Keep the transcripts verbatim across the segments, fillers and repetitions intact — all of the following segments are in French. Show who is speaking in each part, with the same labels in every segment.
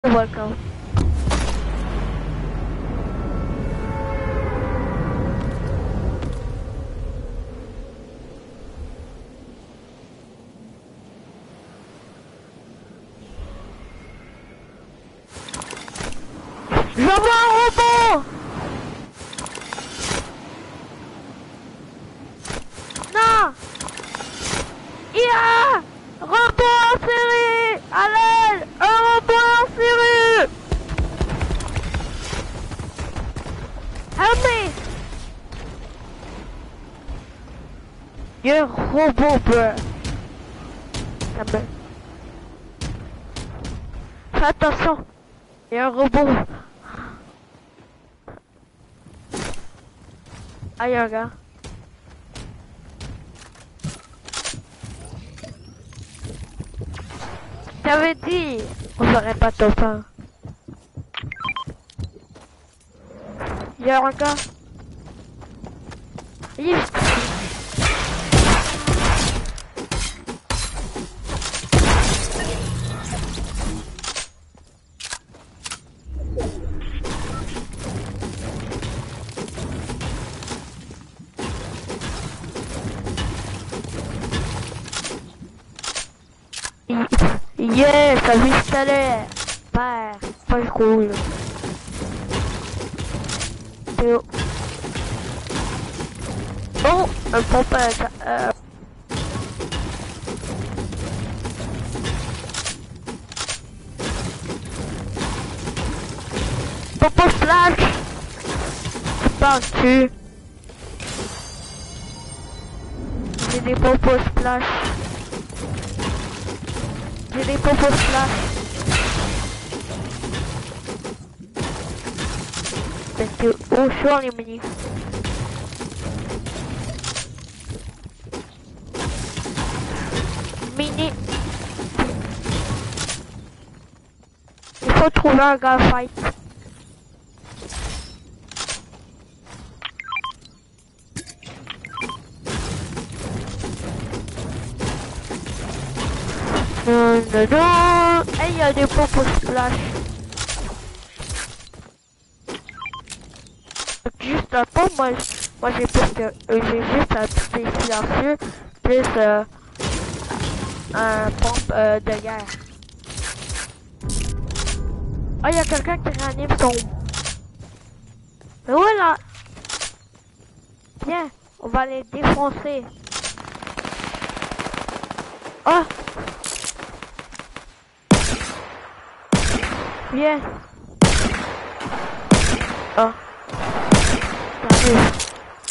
Speaker 1: Welcome. Je vois un robot. Non. Il y a un robot en série. À l'aide. Un robot en série. Help me. Il y a un robot, bro. Ça me... Fais attention. Il y a un robot. Ah, il y a un gars. J'avais dit, on ferait pas top un. Il y a un gars. Il... Yeah, ça lui installait. Père, pas cool. Théo. Oh, un pompage. Euh... Popo splash. Par-dessus. J'ai des popos splash. J'ai des popos splash. Parce que au chaud les menus. Mini. Il faut trouver un gars fight. Non, non, non. Et il y a des popos splash. Juste un peu, moi, moi j'ai plus que, euh, j'ai juste un petit silencieux, plus euh, un pompe euh, de guerre. Ah, il y a quelqu'un qui réanime son... Mais voilà. Viens, on va les défoncer. Oh. Viens. Oh. J'arrive.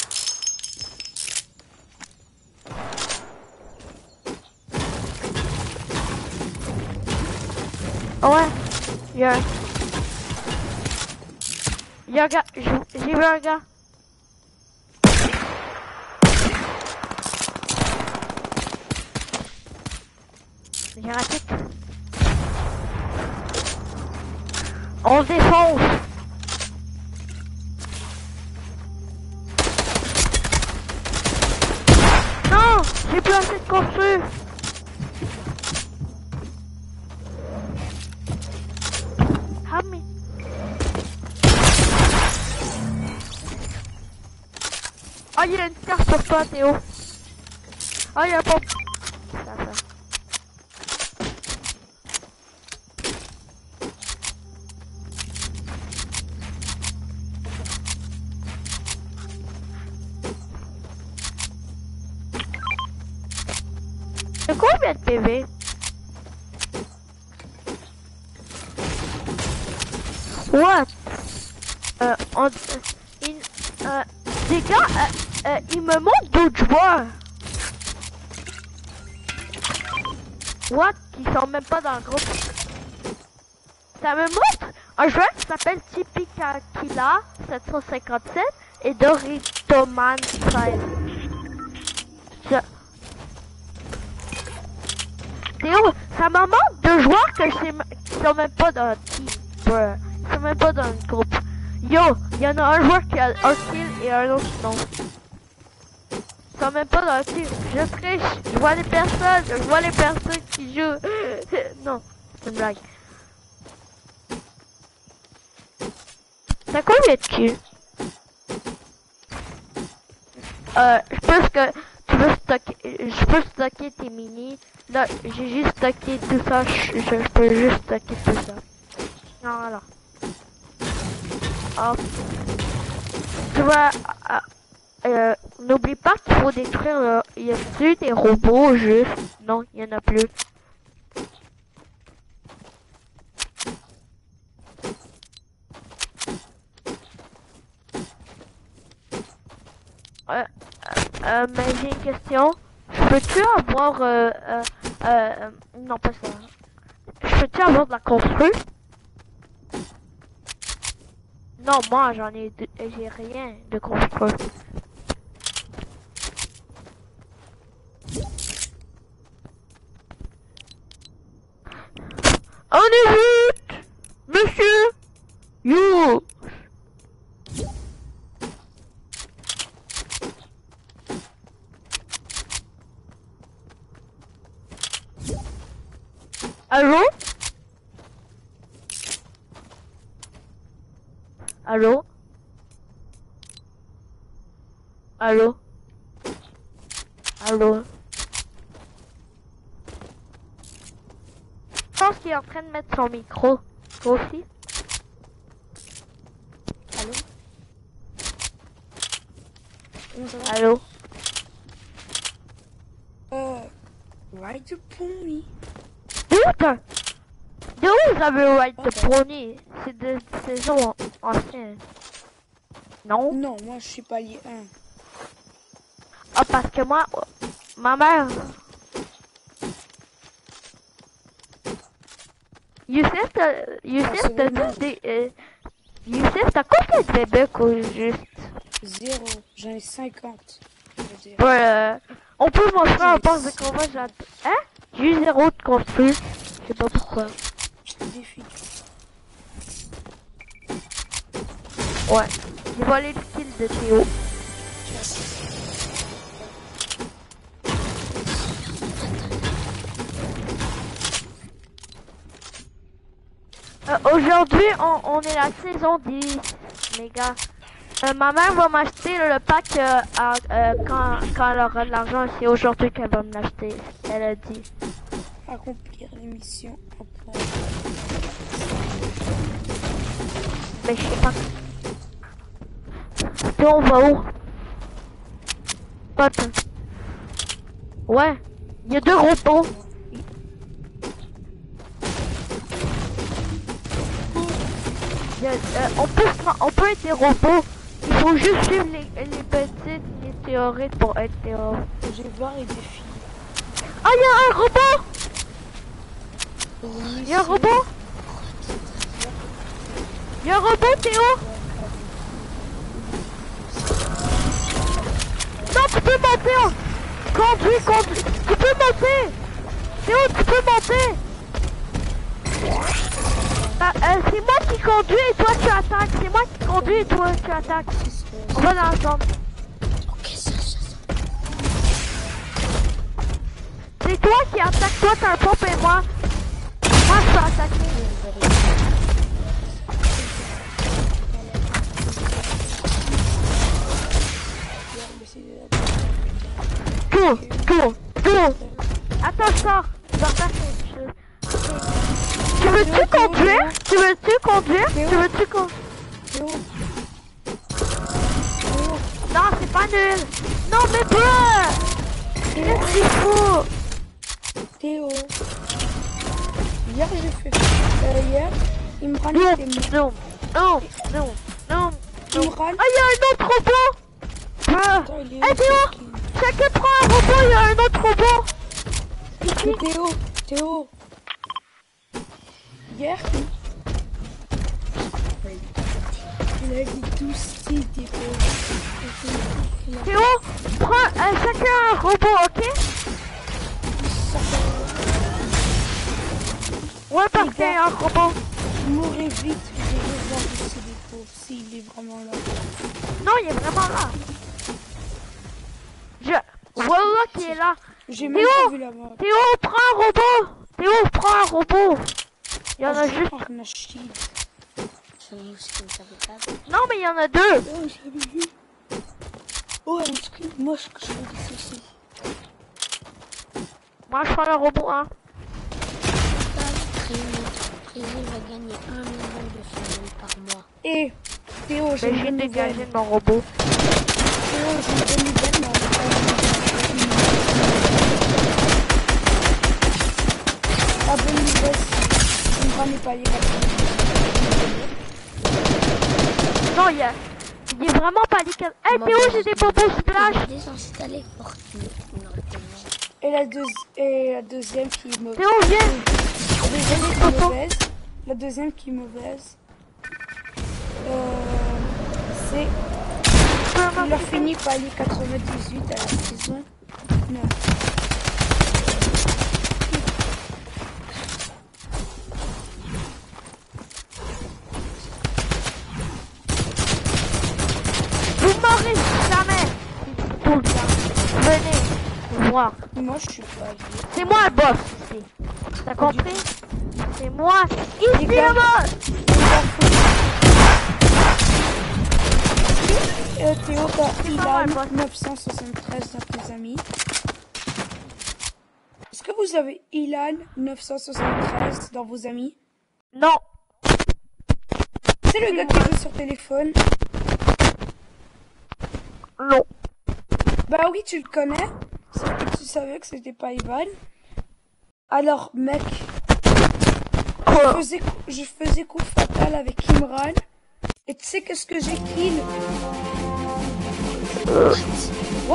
Speaker 1: Oh ouais. Il y a... Il y a un gars. J'ai vu un gars. J'ai raté. On se défonce. Non, j'ai plus assez de construire. Ah mais... Ah, il y a une carte sur toi, Théo. Ah, il y a pas... Ça, ça. C'est combien de P V? What? Euh, on... Il... Euh... Des gars, euh, euh, il me montre d'autres joueurs. What? Qui sont même pas dans le groupe. Ça me montre un joueur qui s'appelle Tipikakila sept cent cinquante-sept et Doritoman treize. Je... Théo, ça me montre deux joueurs que je sais qui sont même pas dans le team. Bruh. Ils sont même pas dans le groupe. Yo, il y en a un joueur qui a un kill et un autre non. Ils sont même pas dans le team. Je triche, je vois les personnes, je vois les personnes qui jouent. Non, c'est une blague. T'as combien de kills? Euh, je pense que tu veux stocker, je peux stocker tes mini. Là, j'ai juste stocké tout ça, je, je peux juste stocker tout ça. Voilà. Hop. Tu vois, euh, euh, n'oublie pas qu'il faut détruire le... Il y a plus des robots juste. Non, il y en a plus. Euh, euh, mais j'ai une question. Peux-tu avoir... Euh, euh, euh, non, pas ça. Peux-tu avoir de la construire? Non, moi j'en ai... J'ai rien de construire. On est vite, monsieur. Yo. Allô? Allô? Allô? Allô? Je pense qu'il est en train de mettre son micro. Toi aussi?
Speaker 2: Allô? Comment ça va?
Speaker 1: Allô?
Speaker 2: Euh... Ride the pony.
Speaker 1: D'où t'as... De où vous avez Ride the Pony? C'est de saison ancienne. Non?
Speaker 2: Non, moi je suis pas lié un.
Speaker 1: Ah, parce que moi... Ma mère... Youssef, t'as... Youssef,
Speaker 2: c'est
Speaker 1: t'as
Speaker 2: bon.
Speaker 1: dit des... Euh... Youssef, t'as combien de bébés qu'au juste?
Speaker 2: Zéro. J'en ai cinquante. Je veux dire.
Speaker 1: Ouais, euh... On peut montrer un poste de combat, j'attends... Hein? J'ai eu zéro de construit. Je sais pas pourquoi.
Speaker 2: Je te défie.
Speaker 1: Ouais. J'ai volé le kill de Théo. Euh, Aujourd'hui, on, on est la saison dix, les gars. Euh, ma mère va m'acheter le pack euh, à, euh, quand, quand elle aura de l'argent. C'est aujourd'hui qu'elle va me l'acheter. Elle a dit.
Speaker 2: Accomplir l'émission après.
Speaker 1: Mais je sais pas. Et on va où? Pote. Ouais. Il y a deux robots. Il y a, euh, on, peut, on peut être des robots. Il faut juste suivre les, les petites météorites pour être des robots.
Speaker 2: Je vais voir les défis.
Speaker 1: Ah, il y a un robot!
Speaker 2: Oui,
Speaker 1: Il y a un robot? Il y a un robot, Théo? Non, tu peux monter! Hein. Conduis, conduis! Tu peux monter! Théo, tu peux monter! Ah, euh, c'est moi qui conduis et toi tu attaques. C'est moi qui conduis et toi tu attaques. On va dans la zone.
Speaker 2: Ok, ça, ça, ça.
Speaker 1: C'est toi qui attaques. Toi t'as un pompe et moi. Moi je peux attaquer. Tout, tout, tout. Attends, je sors. Je vais refaire quelque chose. Tu veux-tu conduire? Tu veux-tu conduire? Tu veux-tu conduire?
Speaker 2: Théo.
Speaker 1: Non, c'est pas nul. Non, mais pas. Qu'est-ce qu'il faut?
Speaker 2: Théo. Hier j'ai fait. Euh, hier, il me râle
Speaker 1: Non,
Speaker 2: des mots.
Speaker 1: non, non, non, non.
Speaker 2: Il me râle.
Speaker 1: Ah, il y a un autre robot. Ah.
Speaker 2: Attends, il est
Speaker 1: Eh,
Speaker 2: où,
Speaker 1: Théo,
Speaker 2: ce qui-
Speaker 1: chacun prend un robot, il y a un autre robot. Ici.
Speaker 2: Mais Théo, Théo. Hier, il... il a dit tout style, Théo.
Speaker 1: Théo, prends euh, chacun un robot, ok? Ouais, parce qu'il y a un robot.
Speaker 2: Je mourrais vite, je vais voir si c'est des pauvres, s'il est vraiment là.
Speaker 1: Non, il est vraiment là. Je... Voilà qui est là.
Speaker 2: J'ai même
Speaker 1: Théo,
Speaker 2: pas vu la mort.
Speaker 1: Théo, prends un robot. Théo, prends un robot. Il y en a
Speaker 2: Je
Speaker 1: juste...
Speaker 2: prends un shield.
Speaker 3: seul mousquet, vous savez pas.
Speaker 1: Non, mais il y en a deux.
Speaker 3: Oh, j'ai vu. Oh, un mousquet moche que je veux des soucis.
Speaker 1: Moi, je prends le robot, hein.
Speaker 3: Trésil va gagner un million de flammes par mois.
Speaker 2: Et Théo, j'ai
Speaker 1: Mais
Speaker 2: une
Speaker 1: j'ai
Speaker 2: bonne
Speaker 1: dégagé
Speaker 2: nouvelle.
Speaker 1: de mon robot.
Speaker 2: Théo, j'ai une bonne nouvelle, mais on va pas La bonne nouvelle, c'est qu'on n'est pas libre.
Speaker 1: Non, il y a... Il est vraiment pas les quatre. Hey Théo, j'ai des popos splash.
Speaker 3: J'ai désinstallé Fortnite. Non,
Speaker 2: Et la, deux... Et la deuxième qui est mauvaise.
Speaker 1: Théo, viens.
Speaker 2: La deuxième qui est mauvaise. La deuxième qui est mauvaise. Euh, c'est... Il a fini palier quatre-vingt-dix-huit à la saison neuf.
Speaker 1: Vous m'aurez jamais. Tout le temps. Venez voir.
Speaker 2: Moi, je suis pas libre.
Speaker 1: C'est moi le boss ici. T'as compris? C'est moi. Ici
Speaker 2: Les gars.
Speaker 1: le boss.
Speaker 2: Euh, Théo, t'as
Speaker 1: C'est pas
Speaker 2: Ilan
Speaker 1: mal, boss.
Speaker 2: neuf cent soixante-treize dans tes amis. Est-ce que vous avez Ilan neuf cent soixante-treize dans vos amis?
Speaker 1: Non.
Speaker 2: C'est le gars qui joue sur téléphone.
Speaker 1: Non.
Speaker 2: Bah oui, tu le connais. Sauf que tu savais que c'était pas Ivan. Alors, mec, je
Speaker 1: Quoi?
Speaker 2: faisais, je faisais coup fatal avec Imran. Et tu sais qu'est-ce que j'ai kill? What?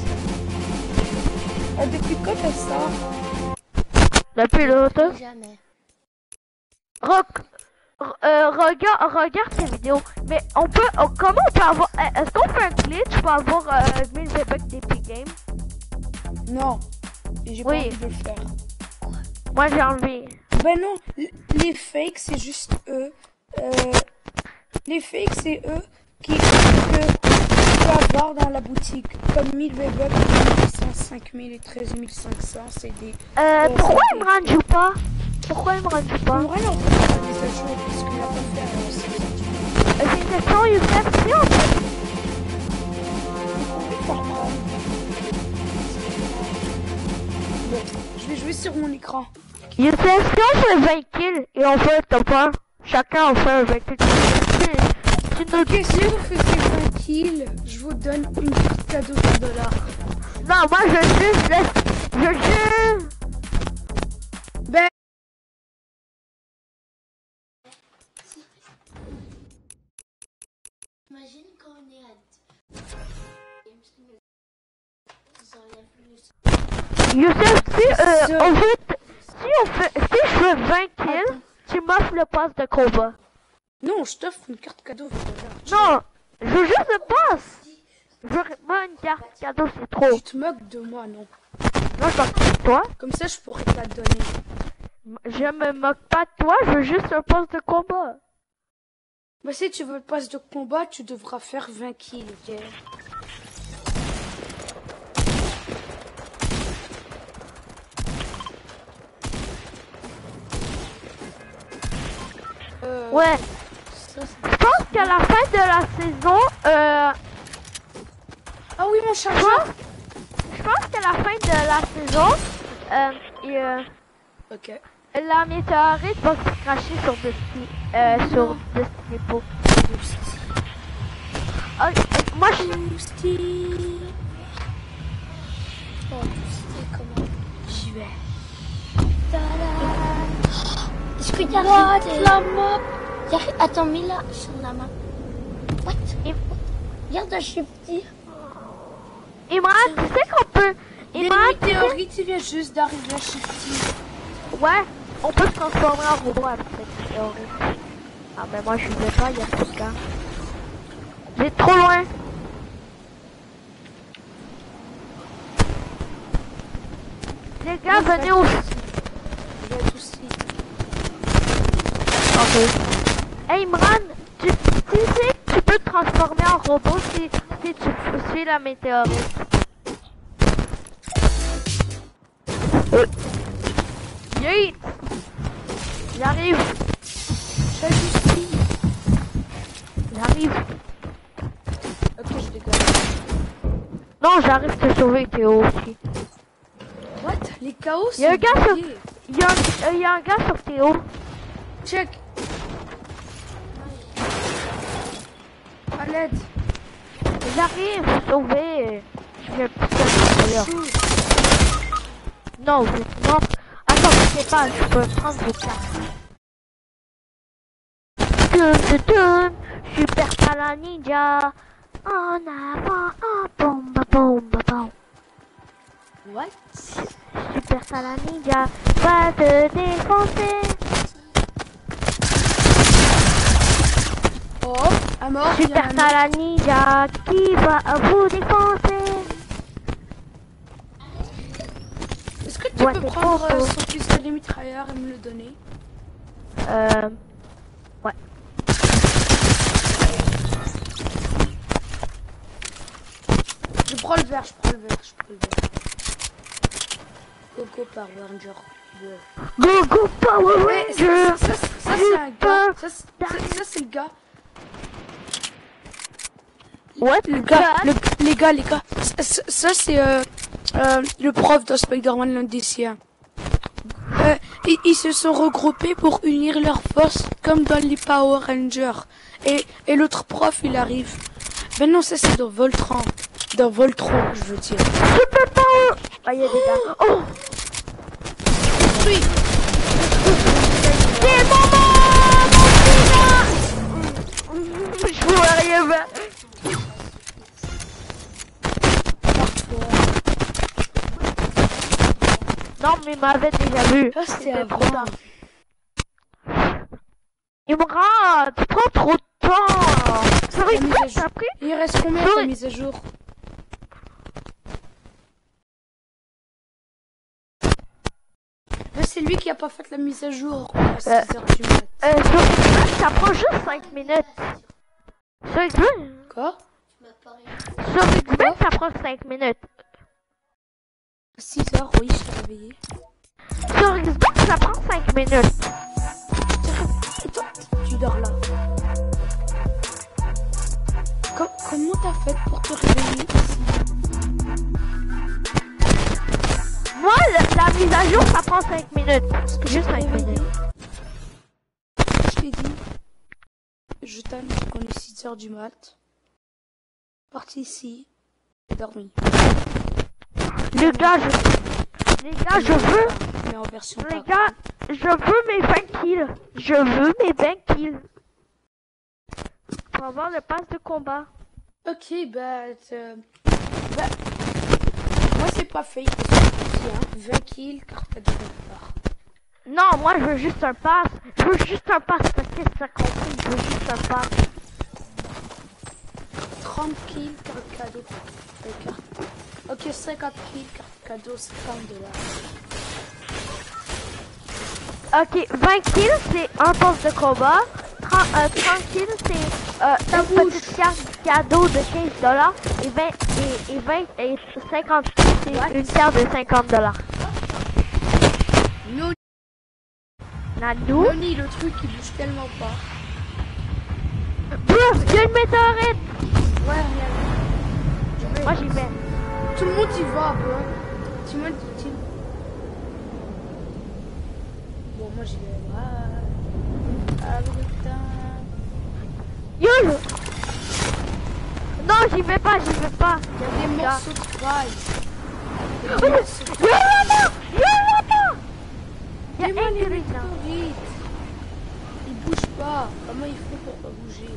Speaker 2: Ah, depuis quand t'as ça?
Speaker 1: Depuis longtemps.
Speaker 3: jamais.
Speaker 1: Rock. Euh, regarde, regarde ces vidéos. Mais on peut, oh, comment on peut avoir, eh, est-ce qu'on fait un glitch pour avoir euh, mille V-Bucks d'Epic Games?
Speaker 2: Non. Et j'ai
Speaker 1: Oui.
Speaker 2: pas envie de le faire.
Speaker 1: Moi j'ai enlevé.
Speaker 2: Ben non, l- les fakes, c'est juste eux. Euh, les fakes, c'est eux qui que tu peux avoir dans la boutique. Comme mille V-Bucks, mille huit cents, cinq mille et treize mille cinq cents, c'est des...
Speaker 1: Euh,
Speaker 2: Euh,
Speaker 1: pourquoi
Speaker 2: c'est-
Speaker 1: Imran joue pas? Pourquoi Imran joue pas?
Speaker 2: En vrai, on peut faire des ajouts parce qu'il a pas fait avant aussi.
Speaker 1: Euh, C'est une question Youssef, si on fait.
Speaker 2: Bon, je vais jouer sur mon écran.
Speaker 1: Youssef, si on fait vingt kills et on fait un top un, chacun on fait un vingt kills. Tu nous
Speaker 2: Ok, si vous faisiez vingt kills, je vous donne une carte cadeau de dollars.
Speaker 1: Non, moi je juste laisse. Je juste.
Speaker 2: Ben,
Speaker 3: Imagine quand on est à...
Speaker 1: Youssef, si, euh,
Speaker 2: Ça-
Speaker 1: on fait, si on fait, si je fais vingt kills, tu m'offres le pass de combat.
Speaker 2: non, je t'offre une carte cadeau de dollars.
Speaker 1: Non, je veux juste le pass. Je veux moi une carte cadeau, c'est trop.
Speaker 2: Tu te moques de moi, non?
Speaker 1: Non, je m'en moque de toi.
Speaker 2: Comme ça, je pourrais te la donner.
Speaker 1: Je me moque pas de toi, je veux juste un pass de combat.
Speaker 2: Bah, si tu veux le pass de combat, tu devras faire vingt kills, ok? Euh,
Speaker 1: Ouais,
Speaker 2: ça, c'est-
Speaker 1: je pense qu'à la fin de la saison, euh,
Speaker 2: Ah oui, mon
Speaker 1: je
Speaker 2: chargeur!
Speaker 1: pense, je pense qu'à la fin de la saison, euh, et, euh,
Speaker 2: Ok.
Speaker 1: la météorite va se cracher sur Dusty, euh, sur Dusty Depot. Ah, euh, moi je
Speaker 2: Boosty.
Speaker 3: Oh, tu sais comment
Speaker 2: J'y vais.
Speaker 3: Est-ce qu'il y a
Speaker 2: What?
Speaker 3: des-
Speaker 2: La map!
Speaker 3: Y a- Attends, mets là sur la main. What?
Speaker 1: Et-
Speaker 3: Regarde, je suis petit.
Speaker 1: Imran, tu sais qu'on peut,
Speaker 2: Il y a
Speaker 1: Imran,
Speaker 2: une
Speaker 1: tu sais-
Speaker 2: météorite qui vient juste d'arriver à Shifty.
Speaker 1: ouais, on peut se transformer en robot avec cette météorite. Ah mais moi je vais pas, il y a trop de gars. J'ai trop loin. Les gars, venez au...
Speaker 2: Il y a tout ici.
Speaker 1: Ok. Hey Imran, tu, tu sais que tu peux te transformer en robot si, si tu suis la météorite. Euh. Yeet. J'arrive.
Speaker 2: T'as Justy.
Speaker 1: J'arrive.
Speaker 2: Ok, je dégage.
Speaker 1: Non, j'arrive te sauver, Théo aussi.
Speaker 2: What? Les chaos,
Speaker 1: Il y a un
Speaker 2: c'est
Speaker 1: gars sur...
Speaker 2: bugué.
Speaker 1: Il y a un, euh, il y a un gars sur Théo.
Speaker 2: Check. À l'aide.
Speaker 1: J'arrive te sauver. Je viens plus de là. Non, vous êtes mort. Attends, je sais pas, je peux prendre vos cartes. Tum, tum, tum. Super Sala Ninja. En avant, en bombe, bombe, bombe.
Speaker 2: What?
Speaker 1: Super Sala Ninja va te défoncer.
Speaker 2: Oh, à mort. il y a
Speaker 1: Super
Speaker 2: un autre.
Speaker 1: Sala Ninja qui va vous défoncer.
Speaker 2: Est-ce que tu
Speaker 1: Ouais,
Speaker 2: peux
Speaker 1: t'es
Speaker 2: prendre
Speaker 1: pas
Speaker 2: euh,
Speaker 1: faux.
Speaker 2: son pistolet mitrailleur et me le donner?
Speaker 1: Euh... Ouais.
Speaker 2: Je prends le verre, je prends le verre, je prends le verre. Coco par Ranger. Ouais.
Speaker 1: Go go Power
Speaker 2: Ouais, ça,
Speaker 1: Ranger.
Speaker 2: ça, ça, ça, c'est un gars. Ça, c'est- ça, ça, c'est le gars.
Speaker 1: What?
Speaker 2: Le gars, le, les gars, les gars. Ça, ça, ça, c'est euh, euh, le prof de Spider-Man, l'un des siens. Euh, ils, ils se sont regroupés pour unir leurs forces comme dans les Power Rangers. Et, et l'autre prof, il arrive. Ben non, ça c'est dans Voltron. Dans Voltron, je veux dire.
Speaker 1: Super Power. Ah, il y a des gars. Oh.
Speaker 2: Oui.
Speaker 1: C'est mon moment. Je vois rien faire. Non, mais il m'avait déjà vu.
Speaker 2: Ça, c'était
Speaker 1: C'était trop
Speaker 2: avant.
Speaker 1: tard. Il me rate. Tu prends trop de temps. Ça
Speaker 2: La mise à
Speaker 1: arrive
Speaker 2: jour.
Speaker 1: t'as pris?
Speaker 2: Il reste combien de
Speaker 1: Sorry.
Speaker 2: mise à jour? Ben, c'est lui qui a pas fait la mise à jour à six heures du mat.
Speaker 1: Euh, sur Xbox, ça prend juste cinq minutes. Sur Xbox,
Speaker 2: Quoi?
Speaker 1: sur Xbox, ça prend cinq minutes.
Speaker 2: six heures, oui, je t'ai réveillé.
Speaker 1: Sur Xbox, ça prend cinq minutes.
Speaker 2: Et toi, tu dors là. Com- comment t'as fait pour te réveiller ici?
Speaker 1: Moi, le- la mise à jour, ça prend cinq minutes. Juste cinq minutes.
Speaker 2: Je t'ai dit, je t'annonce qu'on est six heures du mat. Parti ici, et dormi.
Speaker 1: Les gars, je... Les gars, je veux...
Speaker 2: Mais en version
Speaker 1: Les
Speaker 2: pas-
Speaker 1: gars, je veux mes vingt kills. Je veux mes vingt kills. Pour avoir le pass de combat.
Speaker 2: Ok, bah, euh, bah, moi c'est pas fake, c'est hein. vingt kills, carte de départ.
Speaker 1: Non, moi, je veux juste un pass. Je veux juste un pass. Parce que ça compte. Je veux juste un pass.
Speaker 2: trente kills, carte cadeau. Euh, carte... Ok, cinquante kills, carte cadeau, cinquante dollars.
Speaker 1: Ok, vingt kills, c'est un pass de combat. trente, euh, trente kills, c'est euh,
Speaker 2: Ta
Speaker 1: une
Speaker 2: bouche.
Speaker 1: petite carte cadeau de quinze dollars. Et vingt, et, et vingt, et cinquante kills, c'est une carte de cinquante dollars.
Speaker 2: Non,
Speaker 1: Nanou.
Speaker 2: Noni, le truc il bouge tellement pas.
Speaker 1: Bouf, il y a une météorite.
Speaker 2: Ouais, regarde. Je vais-
Speaker 1: Moi, j'y vais.
Speaker 2: Tout le monde y va, bro. Tout le monde y Bon, moi j'y vais. Ouais. Ah, putain.
Speaker 1: Yo. Non, j'y vais pas, j'y vais pas.
Speaker 2: Il y a des
Speaker 1: gars.
Speaker 2: morceaux de paille. Il y a
Speaker 1: Oh,
Speaker 2: des morceaux de
Speaker 1: Yo là-bas. Yo là-bas. Il y a
Speaker 2: Dis-moi les
Speaker 1: Ingrid, là.
Speaker 2: météorites. Ils bougent pas. Comment ils font pour pas bouger?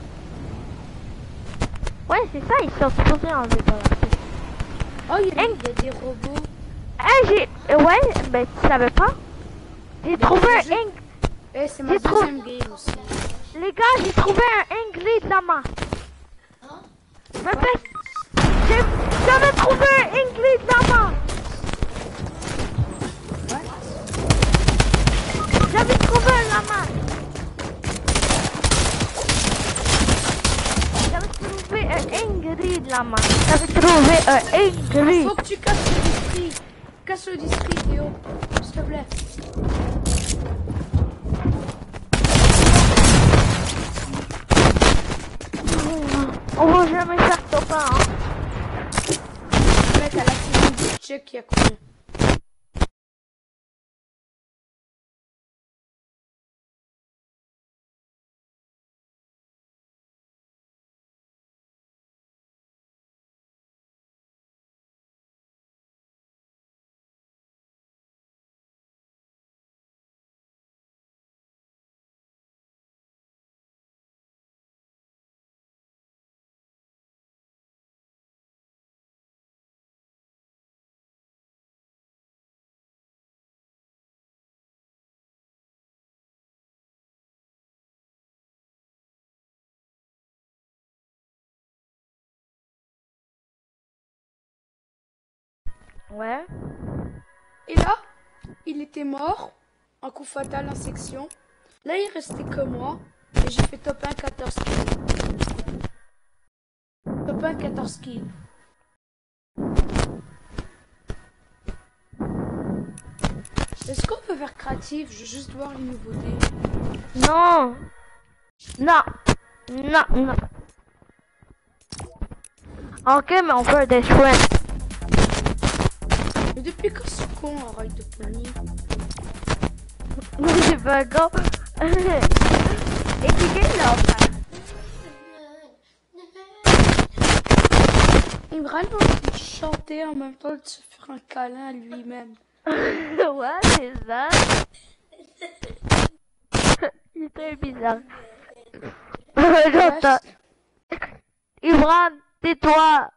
Speaker 1: Ouais, c'est ça, ils sont supposés enlever par la suite.
Speaker 2: Oh, il y, a-
Speaker 1: Hein?
Speaker 2: il y a des robots.
Speaker 1: Eh, j'ai... Ouais, mais tu savais pas? J'ai trouvé un
Speaker 2: je-
Speaker 1: Ing...
Speaker 2: Eh, c'est ma
Speaker 1: J'ai trop-
Speaker 2: deuxième game aussi.
Speaker 1: Les gars, j'ai trouvé un Ingrid Lama. Me fais... J'ai... J'avais trouvé un Ingrid Lama. J'avais trouvé un lama. J'avais trouvé un Ingrid Lama. J'avais trouvé un Ingrid.
Speaker 2: Faut que tu casses le district. Casse le district, Théo. S'il te plaît.
Speaker 1: On va jamais faire top un. Hein.
Speaker 2: Mec, à la saison dix, check, il y a combien?
Speaker 1: Ouais.
Speaker 2: Et là, il était mort, un coup fatal en section. Là, il restait que moi, et j'ai fait top un, quatorze kills. Top un, quatorze kills. Est-ce qu'on peut faire créatif? Je veux juste voir les nouveautés.
Speaker 1: Non. Non. Non, non. Ok, mais on fait des chouettes.
Speaker 2: Mais depuis quand ce con arrête de punir?
Speaker 1: Oui, c'est pas grave. Et tu gagnes là, enfin.
Speaker 2: Il me râle de chanter en même temps de se faire un câlin à lui-même.
Speaker 1: Ouais, c'est ça. C'est très bizarre. J'entends. Imran, tais-toi.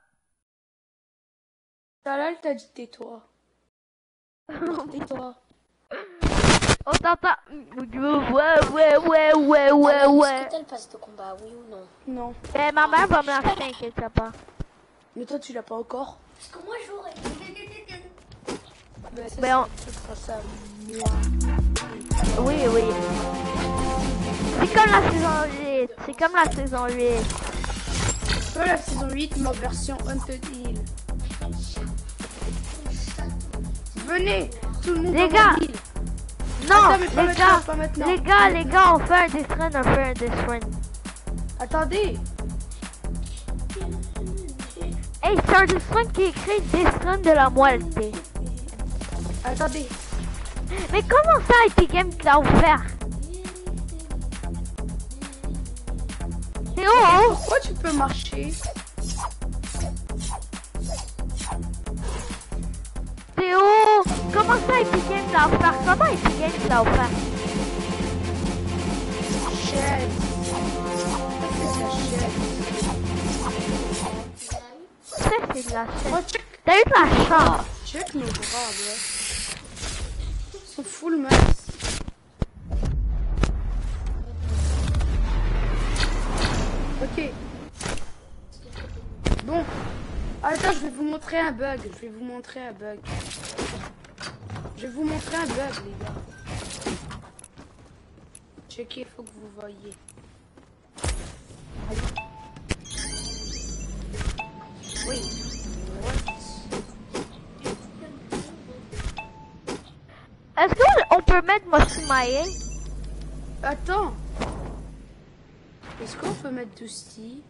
Speaker 2: Talal t'a dit tais-toi. Tais-toi.
Speaker 1: On t'entend. Ouais, ouais, ouais, ouais, ouais, ouais.
Speaker 3: Est-ce que t'as le passe de combat, oui ou non?
Speaker 2: Non.
Speaker 1: Eh, ma mère va me l'acheter, inquiète pas.
Speaker 2: Mais toi, tu l'as pas encore.
Speaker 3: Parce que moi j'aurais.
Speaker 2: Bah, ça,
Speaker 1: Mais on...
Speaker 2: ce sera ça, moi.
Speaker 1: Oui, oui. C'est comme la saison huit. C'est comme la saison huit.
Speaker 2: Toi, la saison huit, ma version Haunted Hill. Venez, tout le monde
Speaker 1: Les
Speaker 2: dans
Speaker 1: gars.
Speaker 2: mon île.
Speaker 1: Non,
Speaker 2: Attends, mais pas
Speaker 1: les
Speaker 2: maintenant,
Speaker 1: gars,
Speaker 2: pas maintenant.
Speaker 1: les gars, les gars, on fait un Death Run, on fait un Death Run.
Speaker 2: Attendez.
Speaker 1: Hey, c'est un Death Run qui écrit Death Run de la moitié.
Speaker 2: Attendez.
Speaker 1: Mais comment ça, Epic Games l'a offert? Théo,
Speaker 2: Pourquoi tu peux marcher?
Speaker 1: Théo, comment ça, Epic Games l'a offert? Comment Epic Games l'a offert?
Speaker 2: Chaise.
Speaker 1: Ça, c'est de la chaîne.
Speaker 2: Oh, check.
Speaker 1: T'as eu de la chance.
Speaker 2: Check nos bras, ouais. Ils sont full max. Ok. Bon. Attends, je vais vous montrer un bug. Je vais vous montrer un bug. Je vais vous montrer un bug, les gars. Checkez, il faut que vous voyez. Allez. Oui. What?
Speaker 1: Est-ce qu'on peut mettre Mossimae?
Speaker 2: Attends. Est-ce qu'on peut mettre Dusty?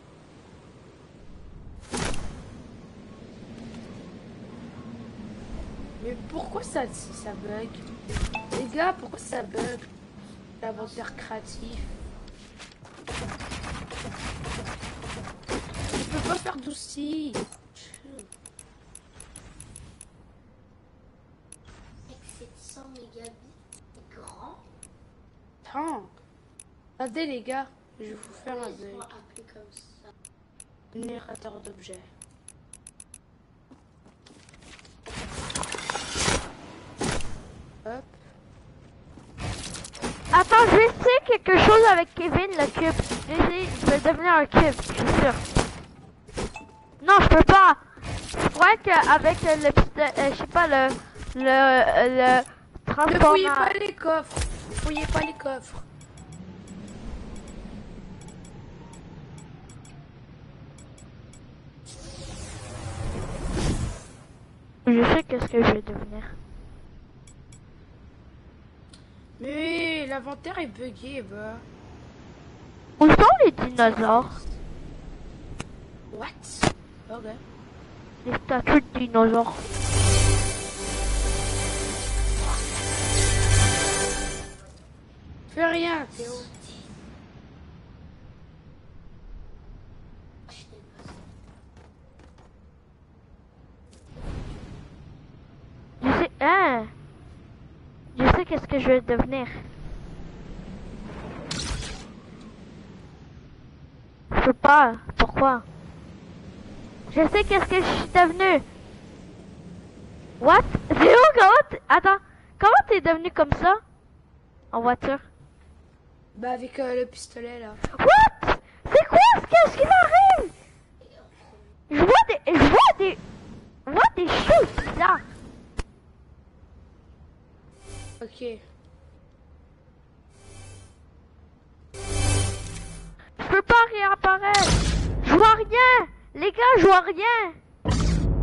Speaker 2: Mais pourquoi ça, ça bug? Les gars, pourquoi ça bug? L'inventaire créatif. Je peux pas faire Dusty.
Speaker 3: sept cents mégabits, grand.
Speaker 2: Attends. Attendez les gars, je vais vous faire un
Speaker 3: Ils
Speaker 2: bug.
Speaker 3: sont appelés comme ça.
Speaker 2: Générateur d'objets. Hop.
Speaker 1: Attends, je vais essayer quelque chose avec Kevin, le cube. Je vais essayer, je vais devenir un cube, je suis sûr. Non, je peux pas. Je crois qu'avec le petit, euh, je sais pas, le, le, le
Speaker 2: Ne
Speaker 1: transformateur.
Speaker 2: fouillez pas les coffres. Ne fouillez pas les coffres.
Speaker 1: Je sais qu'est-ce que je vais devenir.
Speaker 2: Mais l'inventaire est bugué, bah.
Speaker 1: Où sont les dinosaures?
Speaker 3: Ok.
Speaker 1: Les statues de dinosaures.
Speaker 3: Fais rien, Théo.
Speaker 1: Je sais, hein? Je sais qu'est-ce que je vais devenir. Je peux pas. Pourquoi? Je sais qu'est-ce que je suis devenu. What? Théo, comment t'es... Attends. Comment t'es devenu comme ça? En voiture.
Speaker 3: Bah avec euh, le pistolet là.
Speaker 1: What? C'est quoi? Qu'est-ce qui m'arrive? Je vois des... Je vois des... Je vois des choses bizarres.
Speaker 3: Ok.
Speaker 1: Je peux pas réapparaître. Je vois rien. Les gars, je vois rien.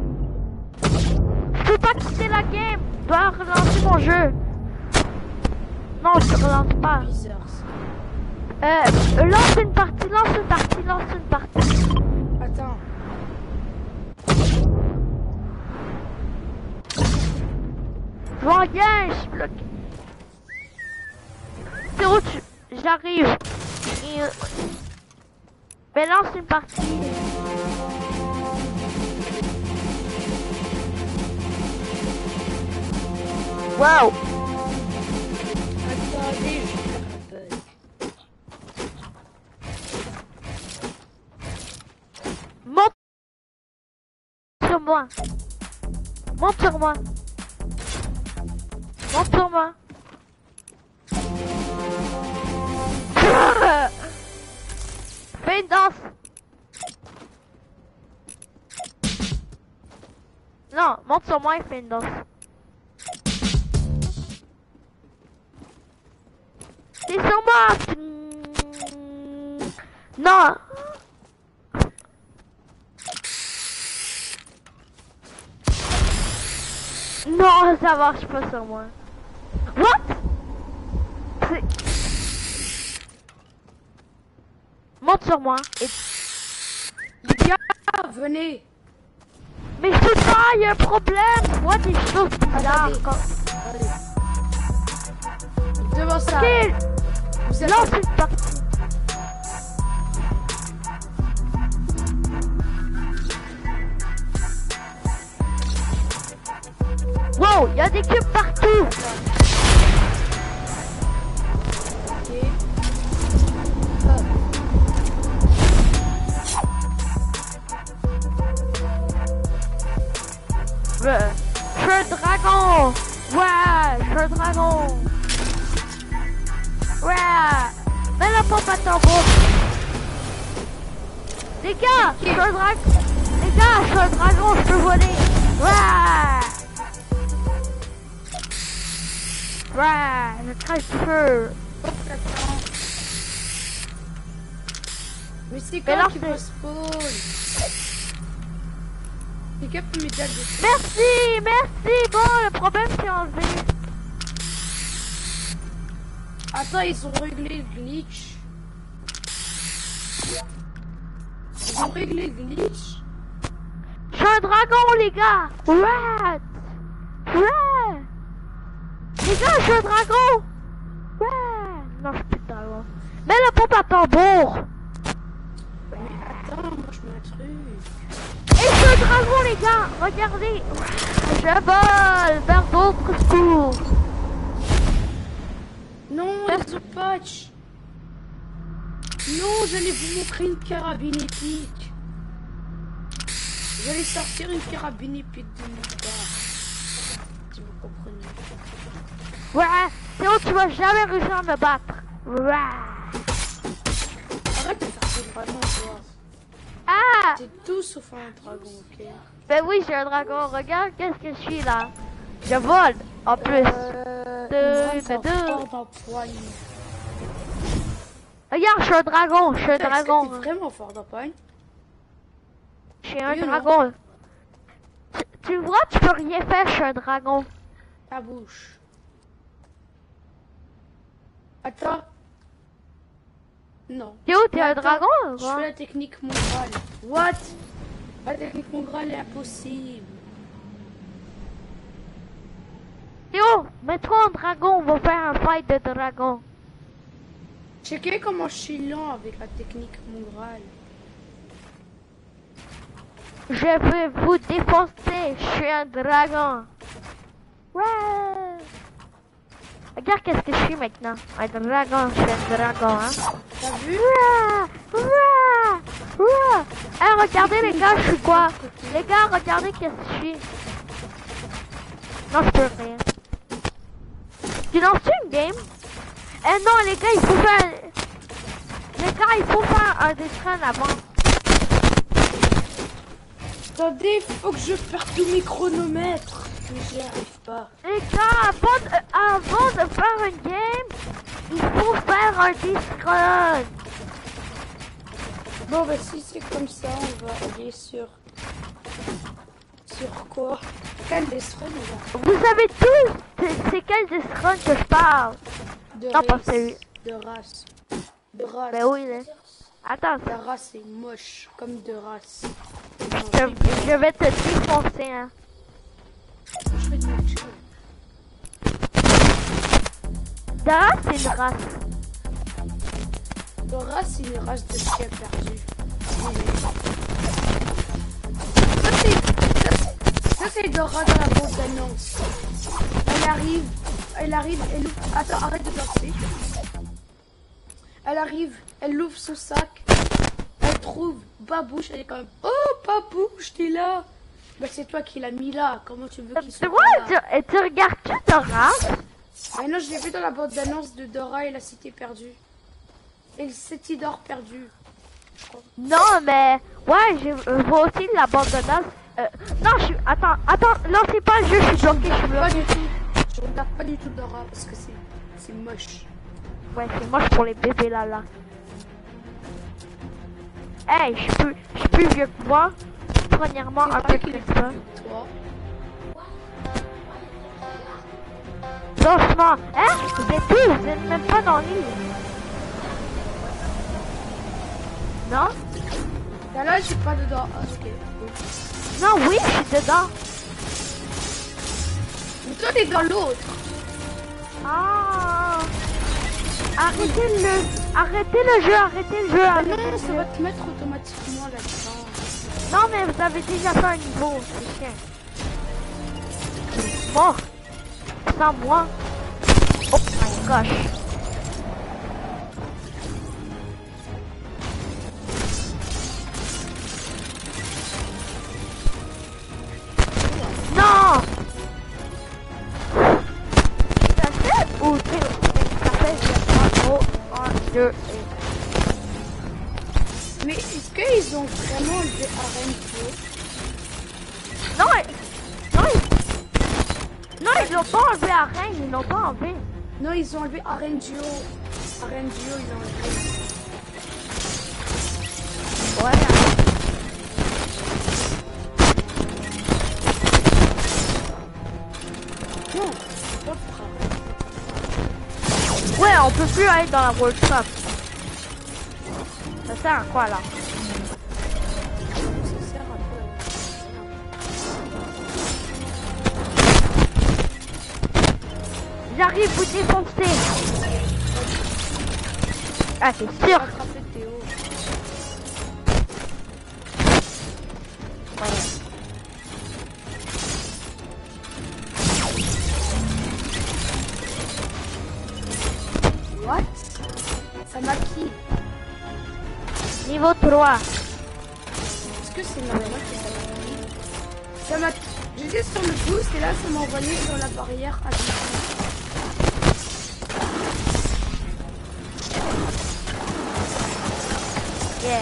Speaker 1: Je peux pas quitter la game. Je dois relancer mon jeu. Non, je relance pas.
Speaker 3: Bizarre ça.
Speaker 1: Euh, lance une partie, lance une partie, lance une partie.
Speaker 3: Attends.
Speaker 1: Je vois rien, je suis bloqué. C'est où tu... J'arrive. Et, euh, Mais lance une partie. Wow.
Speaker 3: Attendez, je vais faire un bug.
Speaker 1: Monte sur moi. Monte sur moi. Monte sur moi. Fais une danse. Non, monte sur moi et fais une danse. C'est sur moi. Non. Non, ça marche pas sur moi. What? C'est... Monte sur moi et...
Speaker 3: Les gars, venez.
Speaker 1: Mais je peux pas, il y a un problème. Je vois des choses bizarres.
Speaker 3: Attendez.
Speaker 1: Quand...
Speaker 3: Allez. Devant ça.
Speaker 1: Ok,
Speaker 3: Vous êtes
Speaker 1: lance une partie. Wow, il y a des cubes partout.
Speaker 3: ok. Ah.
Speaker 1: Euh, Je suis un dragon. Ouais, je suis un dragon. Ouais. Mets la pompe à tambour. Les gars, je suis un dragon. Les gars, je suis un dragon, je peux voler. Ouais. Ouais, je crache du feu.
Speaker 3: Attends. Mais c'est
Speaker 1: Mais là,
Speaker 3: quoi qui
Speaker 1: c'est-
Speaker 3: va spawn? Les gars peut m'aider à le-
Speaker 1: Merci, merci. Bon, le problème c'est enlevé.
Speaker 3: Attends, ils ont réglé le glitch. Ils ont réglé le glitch.
Speaker 1: Je suis un dragon, les gars. Ouais. Ouais. Les gars, je suis un dragon. Ouais. Non, je suis plus de dragon. Mets la pompe à tambour.
Speaker 3: Mais attends, moi je mets un truc.
Speaker 1: Et je suis un dragon, les gars. Regardez. Je vole vers d'autres secours.
Speaker 3: Non,
Speaker 1: Merci.
Speaker 3: the patch. Non, j'allais vous montrer une carabine épique. J'allais sortir une carabine épique de nulle part. Si vous comprenez.
Speaker 1: Ouais. Sinon, tu vas jamais réussir à me battre. Ouais.
Speaker 3: Arrête de faire tes dragons, toi.
Speaker 1: Ah.
Speaker 3: T'es tout sauf un dragon, ok?
Speaker 1: Ben oui, j'ai un dragon. Regarde qu'est-ce que je suis là. Je vole. En plus.
Speaker 3: Euh,
Speaker 1: Deux,
Speaker 3: une grande
Speaker 1: deux.
Speaker 3: porte en poigne.
Speaker 1: Regarde, je suis un dragon. Je suis un
Speaker 3: Est-ce que
Speaker 1: dragon.
Speaker 3: t'es vraiment fort dans poigne?
Speaker 1: Je suis un
Speaker 3: Oui ou non?
Speaker 1: dragon. Tu, tu vois, tu peux rien faire, je suis un dragon.
Speaker 3: Ta bouche. Attends. Non.
Speaker 1: Théo, t'es un
Speaker 3: Attends,
Speaker 1: dragon ou
Speaker 3: Je
Speaker 1: quoi?
Speaker 3: fais la technique mondiale. What?
Speaker 2: La technique mongrale est impossible.
Speaker 1: Yo, mets-toi en dragon, on va faire un fight de dragon.
Speaker 2: Checkez comment je suis lent avec la technique mongrale.
Speaker 1: Je vais vous défoncer, je suis un dragon. Ouais. Regarde qu'est-ce que je suis maintenant. Un dragon, je suis un dragon, hein.
Speaker 2: T'as vu?
Speaker 1: Ouah, ouah, ouah. Eh, regardez les gars, je suis quoi? Les gars, regardez qu'est-ce que je suis. Non, je peux rien. Tu lances une game? Eh non, les gars, il faut faire... Les gars, il faut faire un dessin avant.
Speaker 2: Attendez, faut que je perde tous mes chronomètres. Mais j'y arrive pas.
Speaker 1: Les gars, avant de, avant de faire une game, il faut faire un dessin.
Speaker 2: Bon, bah si c'est comme ça, on va aller sur... Sur quoi? Quel dessin on va?
Speaker 1: Vous savez tous, c'est- c'est quel dessin que je parle?
Speaker 2: De
Speaker 1: Non, pas
Speaker 2: race.
Speaker 1: celui.
Speaker 2: De race. De race.
Speaker 1: Ben oui, là. Attends,
Speaker 2: La race est moche, comme de race.
Speaker 1: je, je vais te défoncer, hein.
Speaker 2: Je vais te moche.
Speaker 1: Dara, c'est une race.
Speaker 2: De race, c'est une race de chien perdu. Ça, c'est... Ça, c'est- ça, c'est Dora dans la bande d'annonce. Elle arrive... Elle arrive, elle ouvre... Attends, arrête de danser. Elle arrive, elle ouvre son sac. Elle trouve Babouche, elle est comme... Oh, Babouche, t'es là. Bah, c'est toi qui l'as mis là. Comment tu veux qu'il
Speaker 1: Tu
Speaker 2: soit
Speaker 1: vois,
Speaker 2: pas là?
Speaker 1: tu, et tu regardes-tu Dora?
Speaker 2: Ah non, je l'ai vu dans la bande d'annonce de Dora et la cité perdue. Et le City d'or perdu.
Speaker 1: Non, mais... Ouais, je euh, vois aussi la bande de noces. Euh, non, je suis... Attends, attends, lancez pas le jeu, je suis bloqué, je suis
Speaker 2: Pas
Speaker 1: bloqué.
Speaker 2: du tout. Je regarde pas du tout Dora parce que c'est c'est moche.
Speaker 1: Ouais, c'est moche pour les bébés là, là. Hey, je suis plus, je suis plus vieux que moi. Premièrement,
Speaker 2: C'est
Speaker 1: un
Speaker 2: vrai
Speaker 1: peu
Speaker 2: qu'il
Speaker 1: plus
Speaker 2: est
Speaker 1: que
Speaker 2: plus
Speaker 1: ça.
Speaker 2: vieux que toi.
Speaker 1: Franchement, hein? Vous êtes où? Vous êtes même pas dans l'île. Non?
Speaker 2: Là, là, je suis pas dedans. Ah, ok.
Speaker 1: Non, oui, je suis dedans.
Speaker 2: Mais toi, t'es dans l'autre.
Speaker 1: Ah! Arrêtez le, arrêtez le jeu, arrêtez le jeu,
Speaker 2: Ah
Speaker 1: arrêtez
Speaker 2: non,
Speaker 1: le
Speaker 2: ça
Speaker 1: jeu.
Speaker 2: va te mettre automatiquement là-dedans.
Speaker 1: Non, mais vous avez déjà fait un niveau, c'est chien. Mort. Sans moi. Oh my gosh. Non! Ça fait ou tu ça fait zéro, un, deux, et...
Speaker 2: Mais est-ce qu'ils ont vraiment enlevé Arenco?
Speaker 1: Non, ils- non, ils... non, ils l'ont pas enlevé à Rennes, ils l'ont pas enlevé.
Speaker 2: Non, ils ont enlevé Arengio. Arengio, ils ont enlevé.
Speaker 1: Ouais.
Speaker 2: Non, c'est pas grave.
Speaker 1: Ouais, on peut plus aller dans la World Cup. Ça sert à quoi là?
Speaker 2: Ça sert à quoi?
Speaker 1: J'arrive vous défoncer. Ah, c'est sûr.
Speaker 2: Rattraper Théo. What? Ça m'a qui?
Speaker 1: Niveau trois.
Speaker 2: Est-ce que c'est normal que ça m'a qui? Ça m'a... J'étais sur le boost et là ça m'a envoyé sur la barrière à
Speaker 1: Yeah.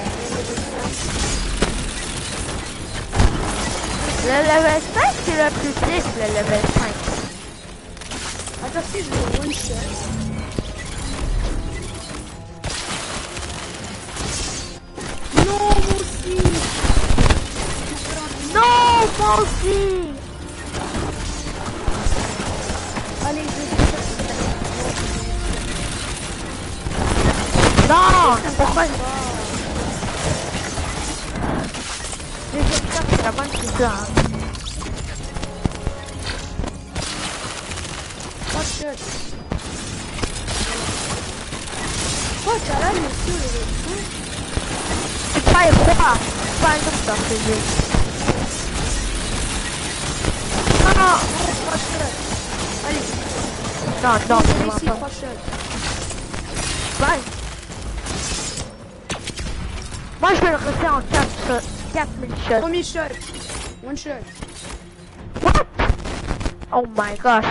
Speaker 1: Le level cinq, c'est le plus vite, le level cinq.
Speaker 2: Attends, si je veux one shot. Non, moi aussi.
Speaker 1: Non, moi aussi.
Speaker 2: Allez, je vais
Speaker 1: Non, pourquoi? Je vais faire vraiment c'est ça. Hein.
Speaker 2: Oh shit. Oh, t'as là, monsieur, le fou.
Speaker 1: C'est pas froid. C'est pas un autre dans ce jeu. Non, non.
Speaker 2: Oh, oh shit. Allez.
Speaker 1: Non, non,
Speaker 2: On
Speaker 1: je vois
Speaker 2: ici,
Speaker 1: pas.
Speaker 2: trois shots.
Speaker 1: Bye. Moi, je vais le refaire en quatre mille shots.
Speaker 2: Premier shot. One shot.
Speaker 1: What? Oh my gosh.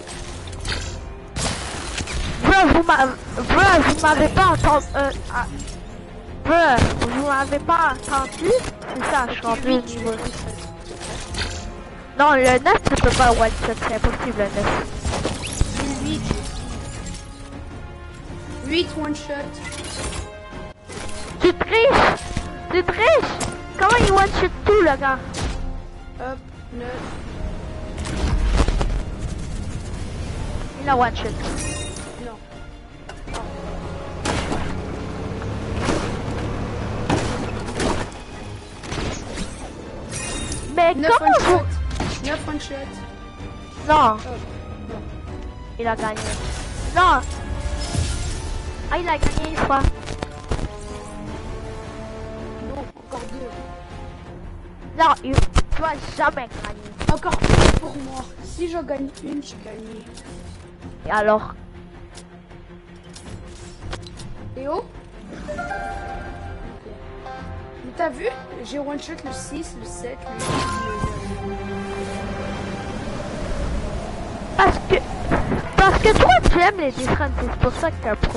Speaker 1: Bro, vous m'avez, bro, vous m'avez pas entendu, euh, ah. Bro, vous m'avez pas entendu? C'est ça, je suis rendu au niveau. Non, le neuf, tu peux pas one shot, c'est impossible, le neuf.
Speaker 2: huit. huit one shot.
Speaker 1: Tu triches! Tu triches! Comment il one shot tout, le gars?
Speaker 2: Hop, neuf.
Speaker 1: Il a one shot.
Speaker 2: Non.
Speaker 1: Mais
Speaker 2: neuf
Speaker 1: comment
Speaker 2: one
Speaker 1: vous...
Speaker 2: shot. neuf one shot.
Speaker 1: Non,
Speaker 2: Oh, non.
Speaker 1: il a gagné. Non! Ah, il a gagné une fois.
Speaker 2: Non, encore deux.
Speaker 1: Non, il doit jamais gagner.
Speaker 2: Encore une pour moi. Si j'en gagne une, j'ai gagné.
Speaker 1: Et alors?
Speaker 2: Théo? Mais t'as vu? J'ai one shot le six, le sept, le huit, le neuf.
Speaker 1: Parce que... Parce que toi, tu aimes les différentes, c'est pour ça que t'es un pro.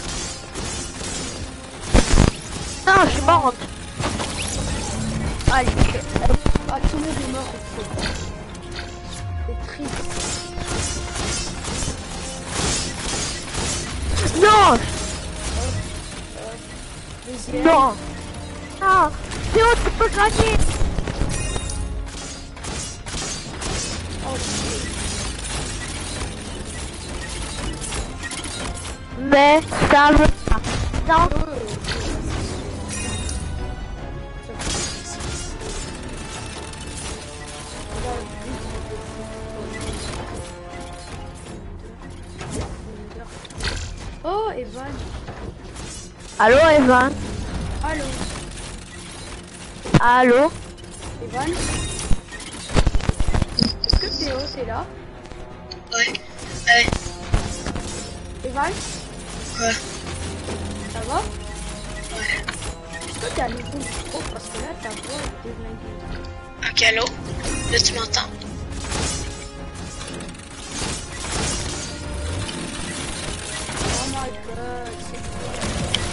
Speaker 1: Non, je suis morte. Allez,
Speaker 2: Ah, tout le monde est mort au feu. C'est triste.
Speaker 1: non!
Speaker 2: Deuxième.
Speaker 1: Non! Non! Théo, tu peux gagner!
Speaker 2: Oh, shit.
Speaker 1: Mais ça veut pas. Non!
Speaker 2: Oh. Oh, Evan.
Speaker 1: Allô, Evan?
Speaker 2: Allô,
Speaker 1: Allô?
Speaker 2: Evan. Est-ce que Théo, t'es là?
Speaker 3: Ouais. Ouais.
Speaker 2: Evan,
Speaker 3: Quoi?
Speaker 2: ça va?
Speaker 3: Ouais.
Speaker 2: Est-ce que t'es à l'écoute du micro? Parce que là, ta voix est déglinguée.
Speaker 3: Ok, allô? Là, tu m'entends?
Speaker 2: Oh my god, c'est quoi?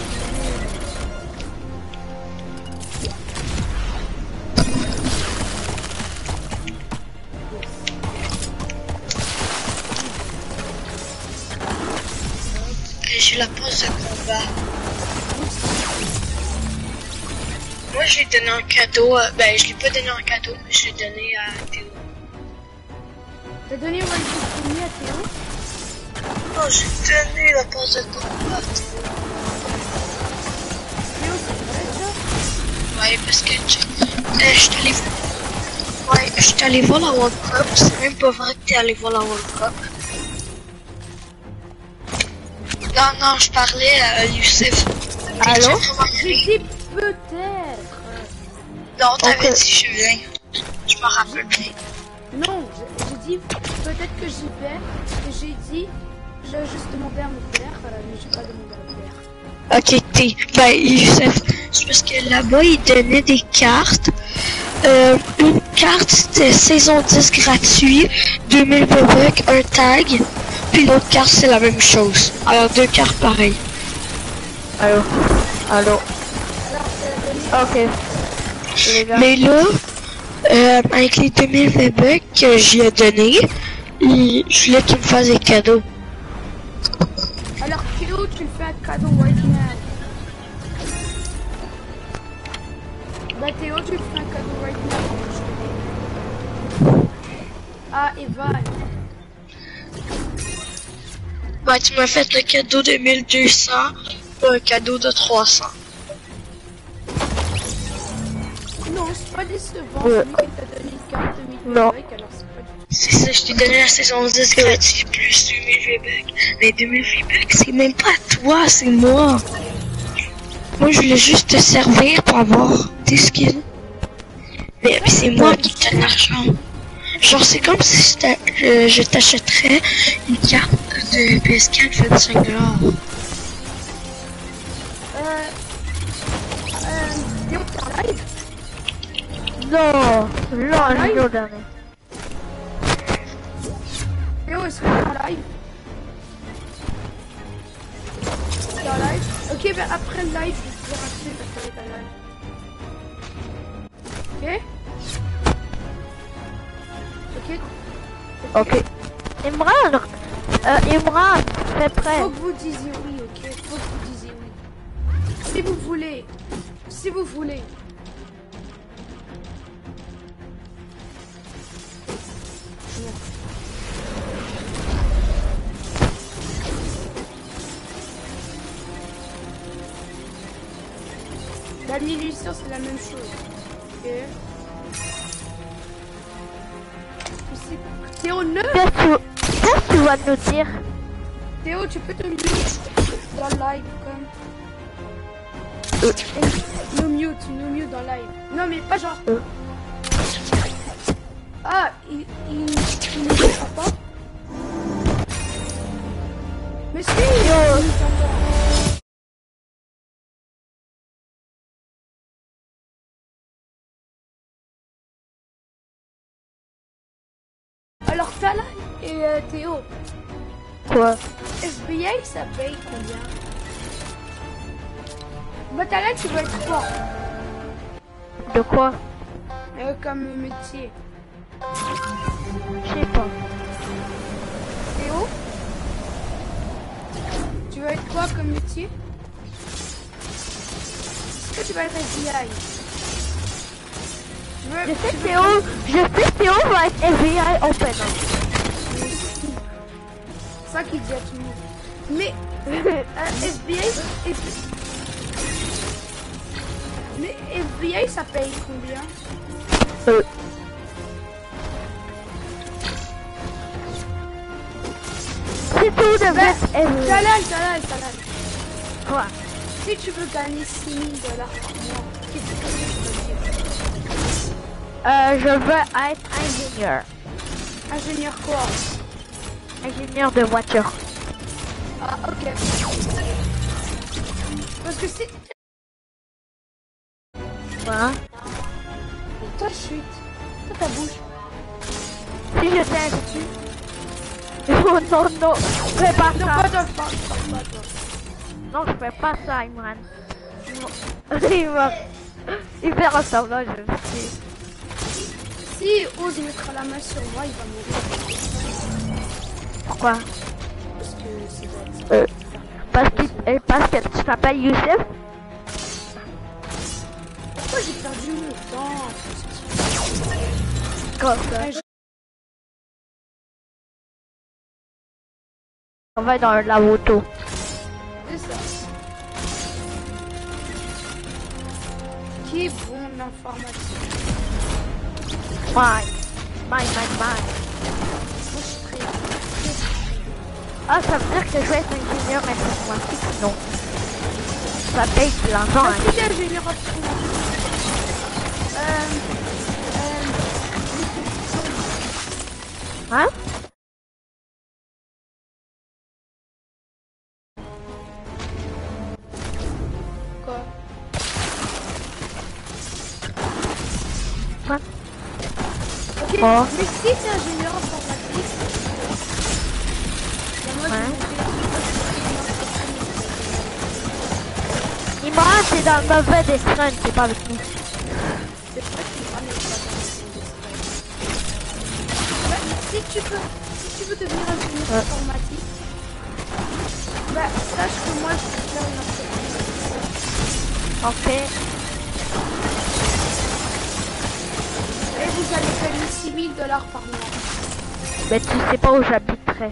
Speaker 3: J'ai la pause de combat. Moi, je lui ai donné un cadeau. euh, Ben, je lui ai pas donné un cadeau, mais je l'ai donné à Théo.
Speaker 2: T'as donné one shot premier à Théo?
Speaker 3: Oh, j'ai donné la pause de combat à Théo.
Speaker 2: Théo, c'est vrai ça?
Speaker 3: Ouais, parce que je euh, suis allé Ouais, je suis allé voir la World Cup. C'est même pas vrai que t'es allé voir la World Cup. Non, non, je parlais à Youssef.
Speaker 1: Allô?
Speaker 2: J'ai dit peut-être.
Speaker 3: Non, t'avais
Speaker 1: Ok.
Speaker 3: dit je viens. Je m'en rappelle plus.
Speaker 2: Non, j'ai j'ai dit peut-être que j'y vais. Et j'ai dit, j'ai juste demandé à mon père, euh, mais j'ai pas demandé à mon père.
Speaker 3: Ok, t'es. Ben, Youssef, c'est parce que là-bas, ils donnaient des cartes. Euh, une carte, c'était saison dix gratuit, deux mille bucks, un tag. Puis l'autre carte, c'est la même chose. Alors, deux cartes pareilles.
Speaker 1: Allô? Allô? Ok. Les gars.
Speaker 3: Mais là, euh, avec les deux mille bucks que j'y ai donné, il- je voulais qu'il me fasse des cadeaux.
Speaker 2: Alors Théo, tu le fais un cadeau right now. Bah Théo, tu le fais un cadeau right now. Ah, Evan.
Speaker 3: Ben, tu m'as fait le cadeau de mille deux cents, un cadeau de trois cents.
Speaker 2: Non, c'est pas décevant,
Speaker 1: Ouais.
Speaker 2: celui qui t'a donné une carte de mille
Speaker 1: Non.
Speaker 2: V B C, alors c'est pas du
Speaker 3: C'est ça, je t'ai donné la saison dix gratuit plus deux mille V B C. Mais deux mille V B C, c'est même pas toi, c'est moi. Moi, je voulais juste te servir pour avoir des skins. Mais puis c'est moi qui te donne l'argent. Genre, c'est comme si je t'a- je, je t'achèterais une carte de P S quatre vingt-cinq dollars.
Speaker 2: Euh... Euh... Théo, t'es en live?
Speaker 1: Non, non, je l'ai donné.
Speaker 2: Théo, est-ce que t'es en live? T'es en live? Ok, ben après le live, je vais te rappeler parce que t'es en live. Ok? Ok?
Speaker 1: Ok. Imran, euh, Imran, c'est prêt.
Speaker 2: Faut que vous disiez oui, ok? Faut que vous disiez oui. Si vous voulez. Si vous voulez. La mille huit cents, c'est la même chose. Ok? Je sais pas. Théo, neuf.
Speaker 1: Qu'est-ce que tu, qu'est-ce que tu vas nous dire?
Speaker 2: Théo, tu peux te mute dans le live comme.
Speaker 1: Euh.
Speaker 2: Et nous mute, nous mute dans le live. Non mais pas genre.
Speaker 1: Euh.
Speaker 2: Ah, il il il ne comprend pas. Mais si, il nous entend. Alors Talal et euh, Théo,
Speaker 1: Quoi?
Speaker 2: S B A ça paye combien? Bah Talal tu dois être fort
Speaker 1: De quoi?
Speaker 2: euh, comme métier.
Speaker 1: Je sais pas.
Speaker 2: Théo, tu vas être quoi comme métier? Est-ce que tu vas être S B I? Tu veux-
Speaker 1: Je sais
Speaker 2: tu
Speaker 1: que
Speaker 2: veux-
Speaker 1: Théo, je sais que Théo va être F B I Open.
Speaker 2: C'est ça qu'il dit à tout le monde. Mais euh, S B I, et- mais F B I ça paye combien?
Speaker 1: Euh, si tout devait
Speaker 2: Bah,
Speaker 1: être F B I.
Speaker 2: Talal, Talal, Talal.
Speaker 1: Quoi?
Speaker 2: Si tu veux gagner six mille dollars par mois, qu'est-ce que tu veux dire?
Speaker 1: Euh, je veux être ingénieur.
Speaker 2: Ingénieur quoi?
Speaker 1: Ingénieur de voiture.
Speaker 2: Ah, ok. Parce que si...
Speaker 1: Quoi?
Speaker 2: Toi, chute. Toi, ta bouche.
Speaker 1: Si j'étais ingénieur. Oh non, non, je fais pas
Speaker 2: Non,
Speaker 1: ça.
Speaker 2: pas toi, pas toi, pas toi.
Speaker 1: Non, je fais pas ça, Imran. Il va... Il fait ressemblant, je le sais.
Speaker 2: Si ose mettre la main sur moi, il va mourir.
Speaker 1: Pourquoi?
Speaker 2: Parce que c'est bête.
Speaker 1: Euh, parce que, euh, parce que tu t'appelles Youssef?
Speaker 2: Pourquoi j'ai perdu mon temps?
Speaker 1: Comme ça.
Speaker 2: Ouais, je-
Speaker 1: On va dans la moto.
Speaker 2: C'est ça. Qui est bon en informatique?
Speaker 1: Mine. Mine, mine, mine.
Speaker 2: Moi, je suis très... très-
Speaker 1: Ah, ça veut dire que je vais être ingénieur informatique? Non. Ça paye de l'argent.
Speaker 2: Parce
Speaker 1: Hein.
Speaker 2: que t'es ingénieur informatique. Euh... Euh...
Speaker 1: Hein?
Speaker 2: Quoi?
Speaker 1: Quoi?
Speaker 2: Ok,
Speaker 1: Oh.
Speaker 2: mais si t'es ingénieur informatique, ben moi
Speaker 1: Ouais.
Speaker 2: je vais
Speaker 1: Imran, c'est dans le mauvais destin, c'est pas avec nous.
Speaker 2: c'est pas que tu vas mettre ça dans le si tu peux, si tu veux devenir ingénieur
Speaker 1: Ouais.
Speaker 2: informatique, bah sache que moi je vais faire une entreprise.
Speaker 1: Ok.
Speaker 2: Et vous allez gagner six mille dollars par mois.
Speaker 1: Mais tu sais pas où j'habiterai.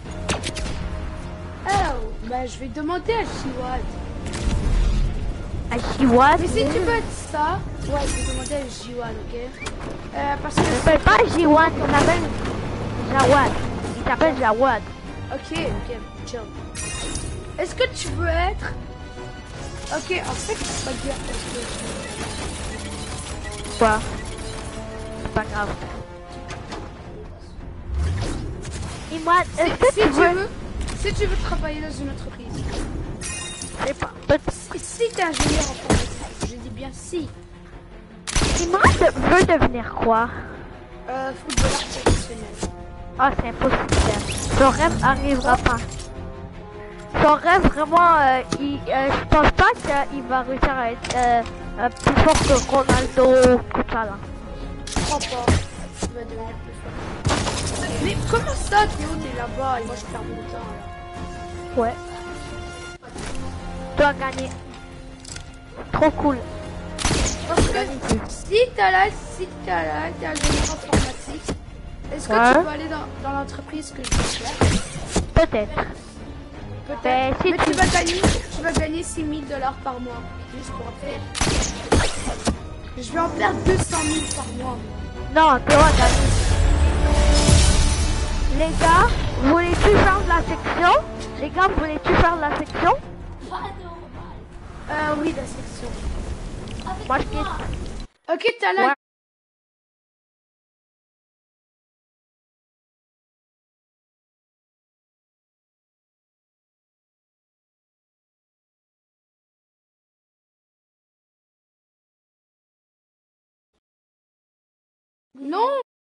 Speaker 2: Oh, bah je vais demander à Chiwad.
Speaker 1: À Jiwan.
Speaker 2: Mais si tu veux être ça, ouais, je vais demander à Jiwan, ok? Euh, parce que...
Speaker 1: Il s'appelle pas Jiwan, il s'appelle Jawad. Il s'appelle Jawad.
Speaker 2: Ok, ok, chill. Est-ce que tu veux être... Ok, en fait, c'est pas dire est-ce que...
Speaker 1: Quoi? C'est pas grave. Imran, est-ce que
Speaker 2: Si
Speaker 1: tu
Speaker 2: tu
Speaker 1: veux...
Speaker 2: veux, si tu veux travailler dans une entreprise,
Speaker 1: Je sais pas. peut-
Speaker 2: si, si t'es ingénieur informatique, je dis bien si,
Speaker 1: Imran de- veut devenir quoi?
Speaker 2: euh, footballeur professionnel.
Speaker 1: Ah, c'est impossible. Son rêve arrivera pas. Son rêve, vraiment, euh, il, euh, je pense pas qu'il va réussir à être euh, euh, plus fort que Ronaldo, tout ça là.
Speaker 2: Je crois pas. Tu vas devenir plus fort. Mais comment ça, Théo, t'es là-bas et moi je perds mon temps là?
Speaker 1: Ouais. Tu dois gagner. Trop cool.
Speaker 2: Parce que si t'as là, si t'as là, t'es ingénieur informatique, est-ce que
Speaker 1: Ouais.
Speaker 2: tu peux aller dans, dans l'entreprise que je vais faire?
Speaker 1: Peut-être.
Speaker 2: Peut-être.
Speaker 1: Ben, si
Speaker 2: Mais
Speaker 1: tu-
Speaker 2: tu vas gagner, tu vas gagner six mille dollars par mois. Juste pour faire. Je vais en perdre deux cent mille par mois.
Speaker 1: Non, tu vas gagner. Les gars, voulez-tu faire de la section? Les gars, voulez-tu faire de la section?
Speaker 2: Euh, oui, la section.
Speaker 1: Moi, je quitte.
Speaker 2: Ok, t'as là.
Speaker 1: Ouais.
Speaker 2: Non.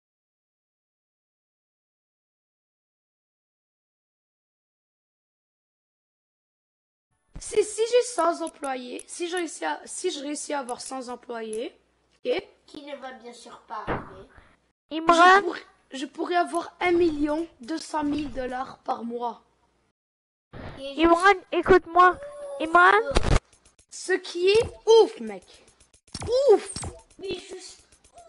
Speaker 2: Si, si j'ai cent employés, si je réussis à, si je réussis à avoir cent employés, et
Speaker 4: Qui ne va bien sûr pas arriver.
Speaker 2: je,
Speaker 1: Imran,
Speaker 2: pourrais, je pourrais avoir un million deux cent mille dollars par mois.
Speaker 4: Et
Speaker 1: Imran, écoute-moi. Imran,
Speaker 2: Ce qui est ouf, mec. Ouf.
Speaker 4: mais juste.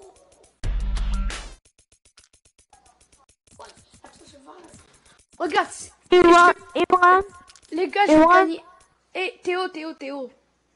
Speaker 4: Ouais, attends, je vais voir là.
Speaker 2: Regarde,
Speaker 1: Imran, Imran.
Speaker 2: les gars, je
Speaker 1: Et
Speaker 2: vais
Speaker 1: moi
Speaker 2: gagner. Eh, Théo, Théo, Théo.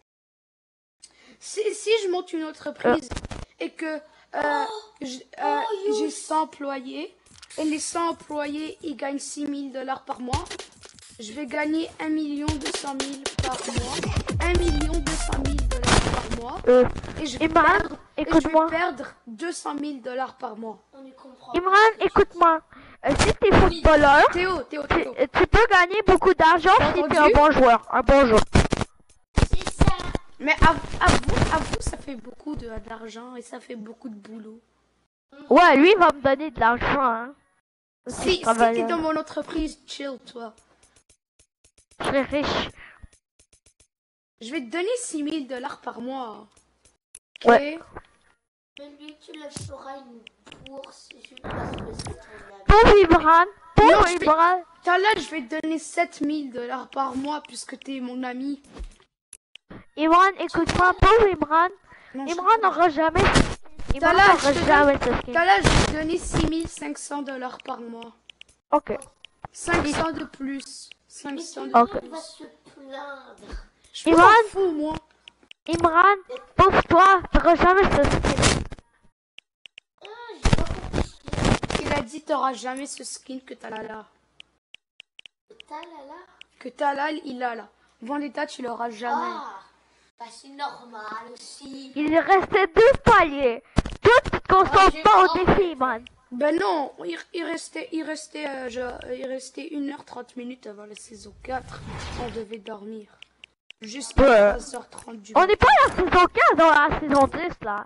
Speaker 2: Si, si je monte une entreprise et que euh, je- euh, j'ai cent employés et les cent employés ils gagnent six mille dollars par mois, je vais gagner un million deux cent mille par mois. un million deux cent mille dollars par mois.
Speaker 1: Euh,
Speaker 2: Et je vais
Speaker 1: Imran,
Speaker 2: perdre, et je vais
Speaker 1: écoute-moi.
Speaker 2: perdre deux cent mille dollars par mois.
Speaker 4: On y comprend.
Speaker 1: Imran, écoute-moi. Euh, si t'es footballeur,
Speaker 2: Théo, Théo,
Speaker 1: tu,
Speaker 2: Théo.
Speaker 1: euh, tu peux gagner beaucoup d'argent
Speaker 2: T'as
Speaker 1: si t'es
Speaker 2: entendu
Speaker 1: un bon joueur. Un bon joueur.
Speaker 4: C'est ça.
Speaker 2: Mais à, à vous, à vous, ça fait beaucoup de- d'argent et ça fait beaucoup de boulot.
Speaker 1: Ouais, lui il va me donner de l'argent. Hein.
Speaker 2: Si,
Speaker 1: je
Speaker 2: si
Speaker 1: travaille,
Speaker 2: t'es
Speaker 1: hein.
Speaker 2: dans mon entreprise, chill, toi.
Speaker 1: Je serai riche.
Speaker 2: Je vais te donner six mille dollars par mois. Ok.
Speaker 1: Ouais.
Speaker 4: Mais lui, tu le feras une bourse. Je pense que c'est ton ami.
Speaker 1: Pauvre Imran.
Speaker 2: Non,
Speaker 1: Pauvre
Speaker 2: je vais-
Speaker 1: Imran.
Speaker 2: T'as là, je vais te donner sept mille dollars par mois puisque t'es mon ami.
Speaker 1: Imran, écoute-moi. Pauvre Imran.
Speaker 2: Non, je-
Speaker 1: Imran n'aura jamais. Imran
Speaker 2: T'as là, je
Speaker 1: n'aura
Speaker 2: te
Speaker 1: jamais
Speaker 2: donne-
Speaker 1: ce skin.
Speaker 2: T'as là, je vais te donner six mille cinq cents dollars par mois.
Speaker 1: Ok.
Speaker 2: cinq cents de plus. cinq
Speaker 4: Mais
Speaker 2: cents
Speaker 4: tout
Speaker 2: de
Speaker 4: le
Speaker 1: Ok.
Speaker 4: monde va se plaindre.
Speaker 2: Je m'en
Speaker 1: Imran.
Speaker 2: fous, moi.
Speaker 1: Imran, pauvre toi, t'auras jamais ce skin.
Speaker 4: Ah, j'ai pas compris.
Speaker 2: Il a dit t'auras jamais ce skin que t'as là là.
Speaker 4: T'as là là.
Speaker 2: Que t'as là, il a là. Vendetta, tu l'auras jamais.
Speaker 4: Ah, bah c'est normal aussi.
Speaker 1: Il restait deux paliers. Toi, tu te concentres
Speaker 4: j'ai
Speaker 1: pas au
Speaker 4: compris.
Speaker 1: défi, Imran.
Speaker 2: Ben non, il, il restait, il restait, euh, je- il restait une heure trente minutes avant la saison quatre. On devait dormir. Jusqu'à
Speaker 1: Ouais.
Speaker 2: trois heures trente du
Speaker 1: On
Speaker 2: matin.
Speaker 1: n'est pas à la saison quinze, on est à la saison dix, là.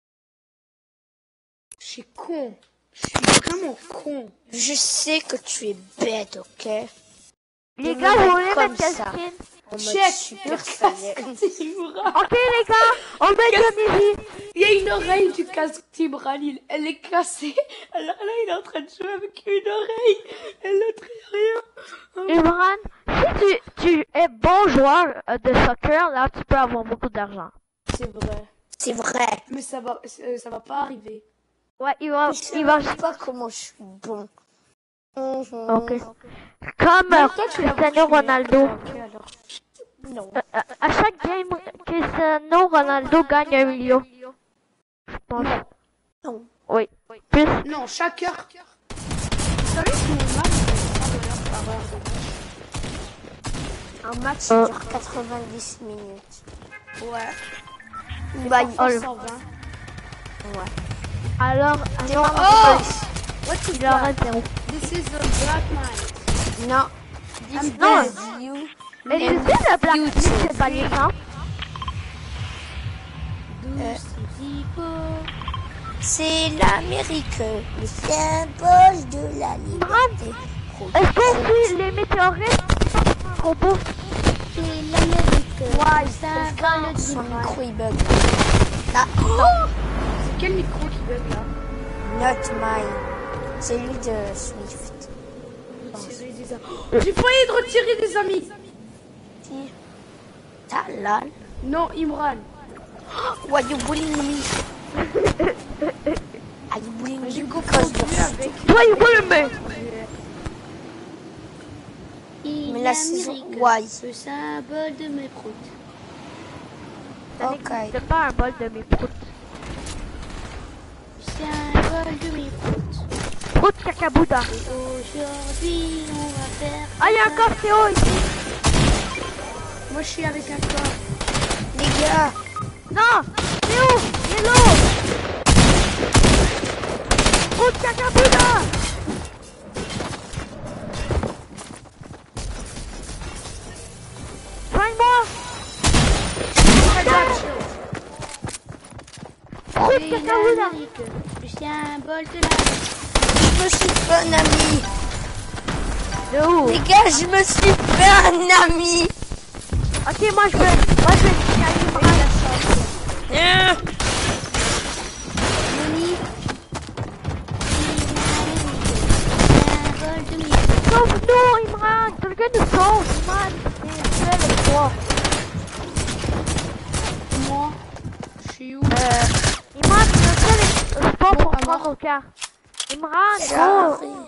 Speaker 2: Je suis con. Je suis vraiment con.
Speaker 3: Je sais que tu es bête, ok?
Speaker 1: Les
Speaker 3: Ils
Speaker 1: gars,
Speaker 3: me
Speaker 1: vous
Speaker 3: mettent
Speaker 1: voulez
Speaker 3: comme
Speaker 1: mettre quel
Speaker 3: ça.
Speaker 1: skin?
Speaker 3: En mode
Speaker 2: Check.
Speaker 3: super saiyan.
Speaker 1: Ok, les gars, on met Johnny V.
Speaker 2: Il y a une oreille du casque Team Ralil. Elle est cassée. Alors là, il est en train de jouer avec une oreille. Et l'autre, il rien.
Speaker 1: Imran, si tu, tu es bon joueur euh, de soccer, là, tu peux avoir beaucoup d'argent.
Speaker 2: C'est vrai.
Speaker 3: C'est vrai.
Speaker 2: Mais ça va, euh, ça va pas arriver.
Speaker 1: Ouais, il va,
Speaker 3: Je
Speaker 1: il va,
Speaker 3: sais pas comment je suis bon. Mhm.
Speaker 1: ok. Comme
Speaker 2: Mais
Speaker 1: euh,
Speaker 2: toi, tu vas voir,
Speaker 1: Cristiano
Speaker 2: je suis meilleur
Speaker 1: Ronaldo.
Speaker 2: que toi, ok, alors. Non.
Speaker 1: Euh, à, à chaque game, Cristiano Ronaldo gagne un million. Je pense.
Speaker 2: Non. Non.
Speaker 1: Oui. Plus.
Speaker 2: Non, chaque heure. Vous savez que Neymar, il fait cent dollars par heure de match.
Speaker 4: Un match
Speaker 1: Euh.
Speaker 4: dure quatre-vingt-dix minutes.
Speaker 2: Ouais.
Speaker 4: Bah,
Speaker 2: Parfois
Speaker 1: il-
Speaker 2: cent vingt.
Speaker 4: Ouais.
Speaker 1: Alors,
Speaker 2: Non.
Speaker 1: alors
Speaker 2: Oh! What is
Speaker 1: il en
Speaker 2: that?
Speaker 1: reste zéro.
Speaker 2: This is a black man.
Speaker 4: Non.
Speaker 2: I'm
Speaker 1: Non.
Speaker 2: dead.
Speaker 4: You.
Speaker 1: Et tu sais, le Black List, c'est pas les gens.
Speaker 4: C'est l'Amérique, le symbole de la liberté.
Speaker 1: Est-ce qu'on suit les météorites? Robot.
Speaker 4: C'est l'Amérique. Ouais, symbole son micro il bug. Là, attends.
Speaker 2: C'est quel micro qui bug là?
Speaker 4: Not mine. C'est lui de Swift.
Speaker 2: Retirer des amis. Oh, j'ai failli de retirer des amis.
Speaker 4: Si. Talal.
Speaker 2: Non, Imran.
Speaker 4: Why you bullying me? Are you bullying me?
Speaker 2: J'ai
Speaker 4: Because
Speaker 2: confondu
Speaker 4: you're
Speaker 2: avec.
Speaker 1: Toi, il veut le mec.
Speaker 4: Mais la saison. Why?
Speaker 5: Le symbole de mes proutes.
Speaker 4: Ok.
Speaker 1: C'est pas un bol de mes proutes.
Speaker 5: Le symbole de mes proutes.
Speaker 1: Prout cacabouda.
Speaker 5: Aujourd'hui, on va faire.
Speaker 1: Ah, il y a un corps Théo ici.
Speaker 2: Moi, je suis avec un corps.
Speaker 4: Les gars.
Speaker 1: Non, Théo, Yellow. Prout cacabouda. Soigne-moi. Prout
Speaker 5: C'est
Speaker 1: cacabouda.
Speaker 5: l'Amérique. Le symbole de la.
Speaker 4: Je me suis fait un ami.
Speaker 1: De où?
Speaker 4: Les gars, je me suis fait un ami.
Speaker 1: Ok, moi je veux. Moi je vais signer à Imran.
Speaker 4: Hein?
Speaker 5: Moni. C'est l'Amérique. Le symbole de mes proutes.
Speaker 1: Sauve-nous, Imran. Quelqu'un nous sauve, Imran. C'est avec toi.
Speaker 2: Moi, je suis où?
Speaker 1: Euh, Imran, tu me fais les spots pour
Speaker 2: Bon,
Speaker 1: prendre au car. Imran, go.
Speaker 4: J'arrive.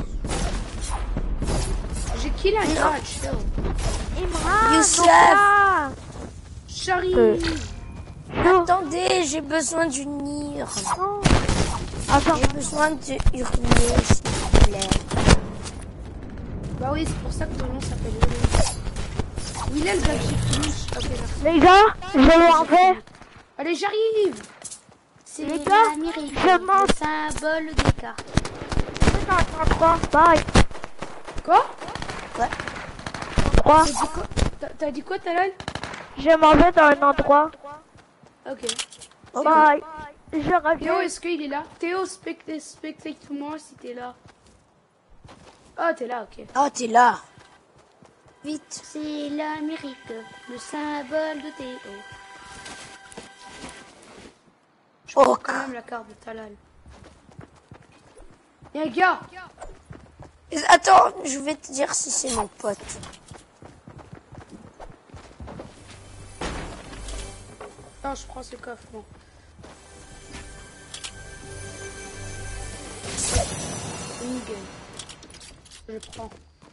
Speaker 2: J'ai kill un gars, chill.
Speaker 1: Imran,
Speaker 4: Youssef.
Speaker 1: au car.
Speaker 2: J'arrive.
Speaker 1: Go.
Speaker 4: Attendez, j'ai besoin d'unir.
Speaker 1: Non. Attends.
Speaker 4: J'ai besoin de hurler, s'il vous plaît.
Speaker 2: Bah oui, c'est pour ça que ton nom s'appelle Willem. Willem, Black Sheep Finish. Ok, merci.
Speaker 1: Les gars, je m'en vais.
Speaker 2: Allez, j'arrive.
Speaker 5: C'est
Speaker 1: Les gars,
Speaker 5: l'Amérique.
Speaker 1: je mange.
Speaker 5: Le symbole des cartes.
Speaker 1: trois. Bye.
Speaker 2: Quoi?
Speaker 1: trois.
Speaker 2: T'as dit quoi? T'as- T'as dit quoi, Talal?
Speaker 1: Je m'en vais dans un endroit.
Speaker 2: Ok.
Speaker 1: Bye. Je
Speaker 2: Théo,
Speaker 1: reviens.
Speaker 2: est-ce qu'il est là? Théo, spectate, spectate moi si t'es là. Oh, t'es là, ok.
Speaker 4: Oh, t'es là. Vite.
Speaker 5: C'est l'Amérique. Le symbole de Théo.
Speaker 2: Je prends
Speaker 4: Oh,
Speaker 2: quand même la carte de Talal. Y'a un gars.
Speaker 4: attends, je vais te dire si c'est mon pote.
Speaker 2: Non, je prends ce coffre, bon. Nickel. Je prends.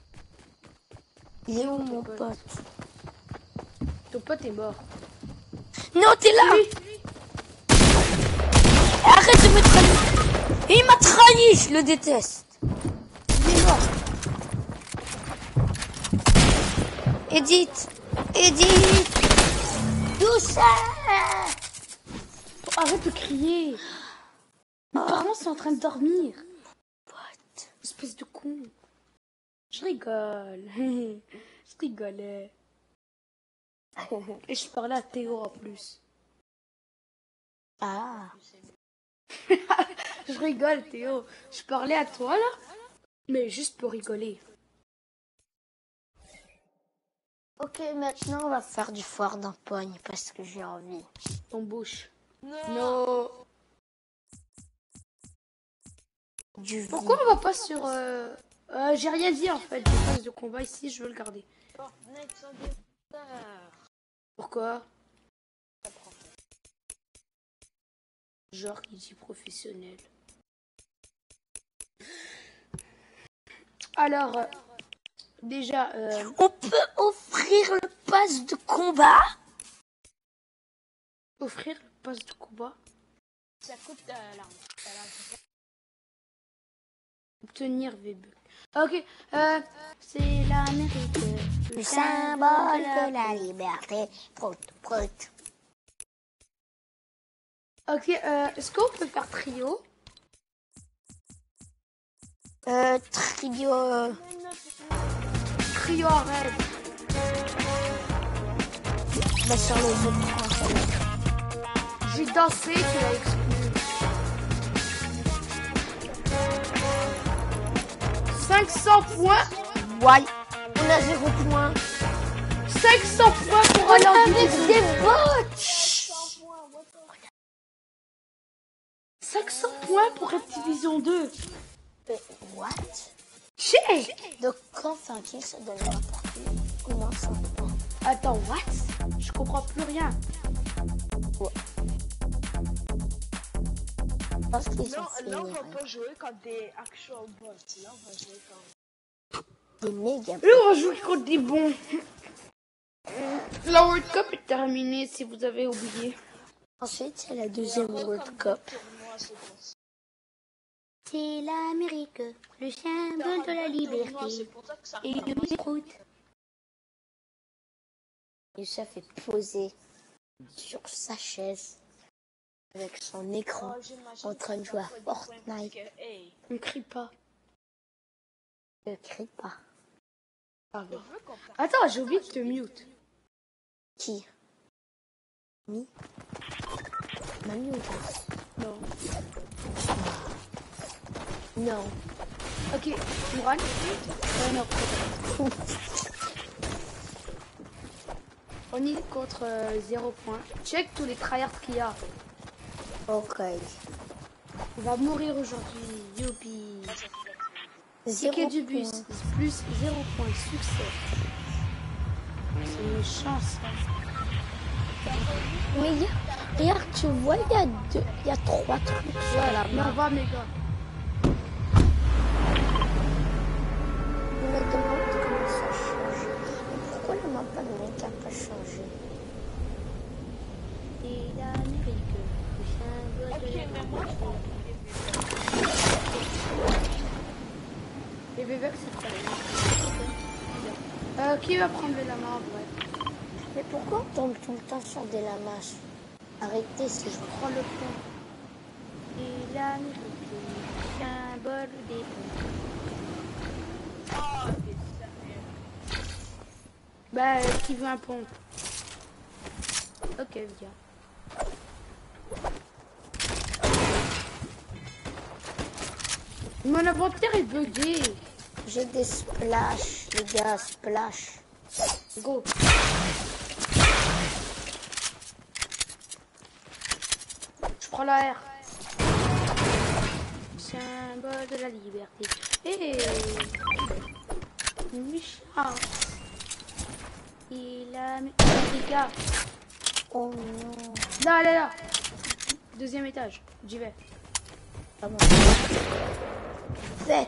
Speaker 4: Il est où
Speaker 2: Ton
Speaker 4: mon
Speaker 2: pote.
Speaker 4: pote?
Speaker 2: Ton pote est mort.
Speaker 4: Non, t'es là.
Speaker 2: Oui.
Speaker 4: Arrête de me trahir. Il m'a trahi, je le déteste.
Speaker 2: Il est mort.
Speaker 4: Edith. Edith. Youssef.
Speaker 2: Oh, arrête de crier. Mes parents sont en train de dormir.
Speaker 4: Pote.
Speaker 2: Espèce de con. Je rigole. Je rigolais. Et je parlais à Théo en plus.
Speaker 4: Ah.
Speaker 2: Je rigole, Théo. Je parlais à toi, là. Mais juste pour rigoler.
Speaker 4: Ok, maintenant on va faire du foire d'empoigne parce que j'ai envie.
Speaker 2: Ton bouche. Non.
Speaker 4: Du
Speaker 2: Pourquoi on va pas sur... Euh... euh, j'ai rien dit, en fait. J'ai phase de combat ici, je veux le garder. Pourquoi? Genre, il dit professionnel. Alors, euh, déjà, euh,
Speaker 4: On peut offrir le pass de combat.
Speaker 2: Offrir le pass de combat.
Speaker 5: Ça coûte euh, l'arme.
Speaker 2: Obtenir V-Bucks. Ok, euh, c'est l'Amérique.
Speaker 4: Le symbole de la liberté. Prout, prout.
Speaker 2: Ok, euh, est-ce qu'on peut faire trio?
Speaker 4: Euh, trio. Euh...
Speaker 2: Trio arrête.
Speaker 4: Bah, sur les écrans.
Speaker 2: J'ai dansé, tu l'as exclu. cinq cents points.
Speaker 4: Ouais. On a zéro point.
Speaker 2: cinq cents points pour aller en
Speaker 4: Avec
Speaker 2: division.
Speaker 4: des bots.
Speaker 2: cinq cents points pour être division deux.
Speaker 4: Euh, what?
Speaker 2: Check.
Speaker 4: Donc, quand fait un kill, ça donne n'importe comment cent points.
Speaker 2: Attends, what? Je comprends plus rien.
Speaker 4: Je pense qu'ils sont
Speaker 6: Non,
Speaker 4: finis.
Speaker 6: là, on va pas jouer contre des actual bots. Là, on va jouer contre...
Speaker 4: Des méga
Speaker 2: Et on va jouer contre des bons. La World Cup est terminée si vous avez oublié.
Speaker 4: Ensuite, il y a la deuxième World Cup.
Speaker 5: C'est l'Amérique, le symbole de la liberté. Et de prout.
Speaker 4: Youssef est posé sur sa chaise avec son écran en train de jouer à Fortnite.
Speaker 2: On crie pas.
Speaker 4: Ne crie pas.
Speaker 2: Ah bon. Attends, j'ai oublié de te mute.
Speaker 4: Qui? Mi? Mamie ou pas?
Speaker 2: Non.
Speaker 4: Non.
Speaker 2: Ok, Mourad. Ouais, non. On est contre euh, zéro point. Check tous les tryhards qu'il y a.
Speaker 4: Ok.
Speaker 2: On va mourir aujourd'hui. Youpi.
Speaker 4: Zéro
Speaker 2: Ticket du bus.
Speaker 4: point.
Speaker 2: Plus zéro point. Succès. C'est méchant ça.
Speaker 4: Mais il y a- regarde, tu vois, il y a deux, il y a trois trucs sur la
Speaker 2: Mais on
Speaker 4: map.
Speaker 2: va, mes gars.
Speaker 4: Je me demande comment ça change. Pourquoi la map n'a pas changé?
Speaker 5: C'est l'Amérique, le symbole de la liberté.
Speaker 2: Les bébés, c'est pas bien. Euh, qui va prendre les lamas en vrai?
Speaker 4: Mais pourquoi on tombe tout le temps sur des lamas? Arrêtez, c'est je
Speaker 2: Prends le pont.
Speaker 5: C'est l'Amérique, le symbole des ponts.
Speaker 2: Bah, euh, qui veut un pont? Ok, viens. Mon inventaire est bugué.
Speaker 4: J'ai des splash, les gars, splash.
Speaker 2: Go. Je prends la R. Symbole de la liberté. Hé Micha. Il a mis... Les gars.
Speaker 4: Oh non.
Speaker 2: Là, là, là. Deuxième étage. J'y vais.
Speaker 4: Ah bon. Faites.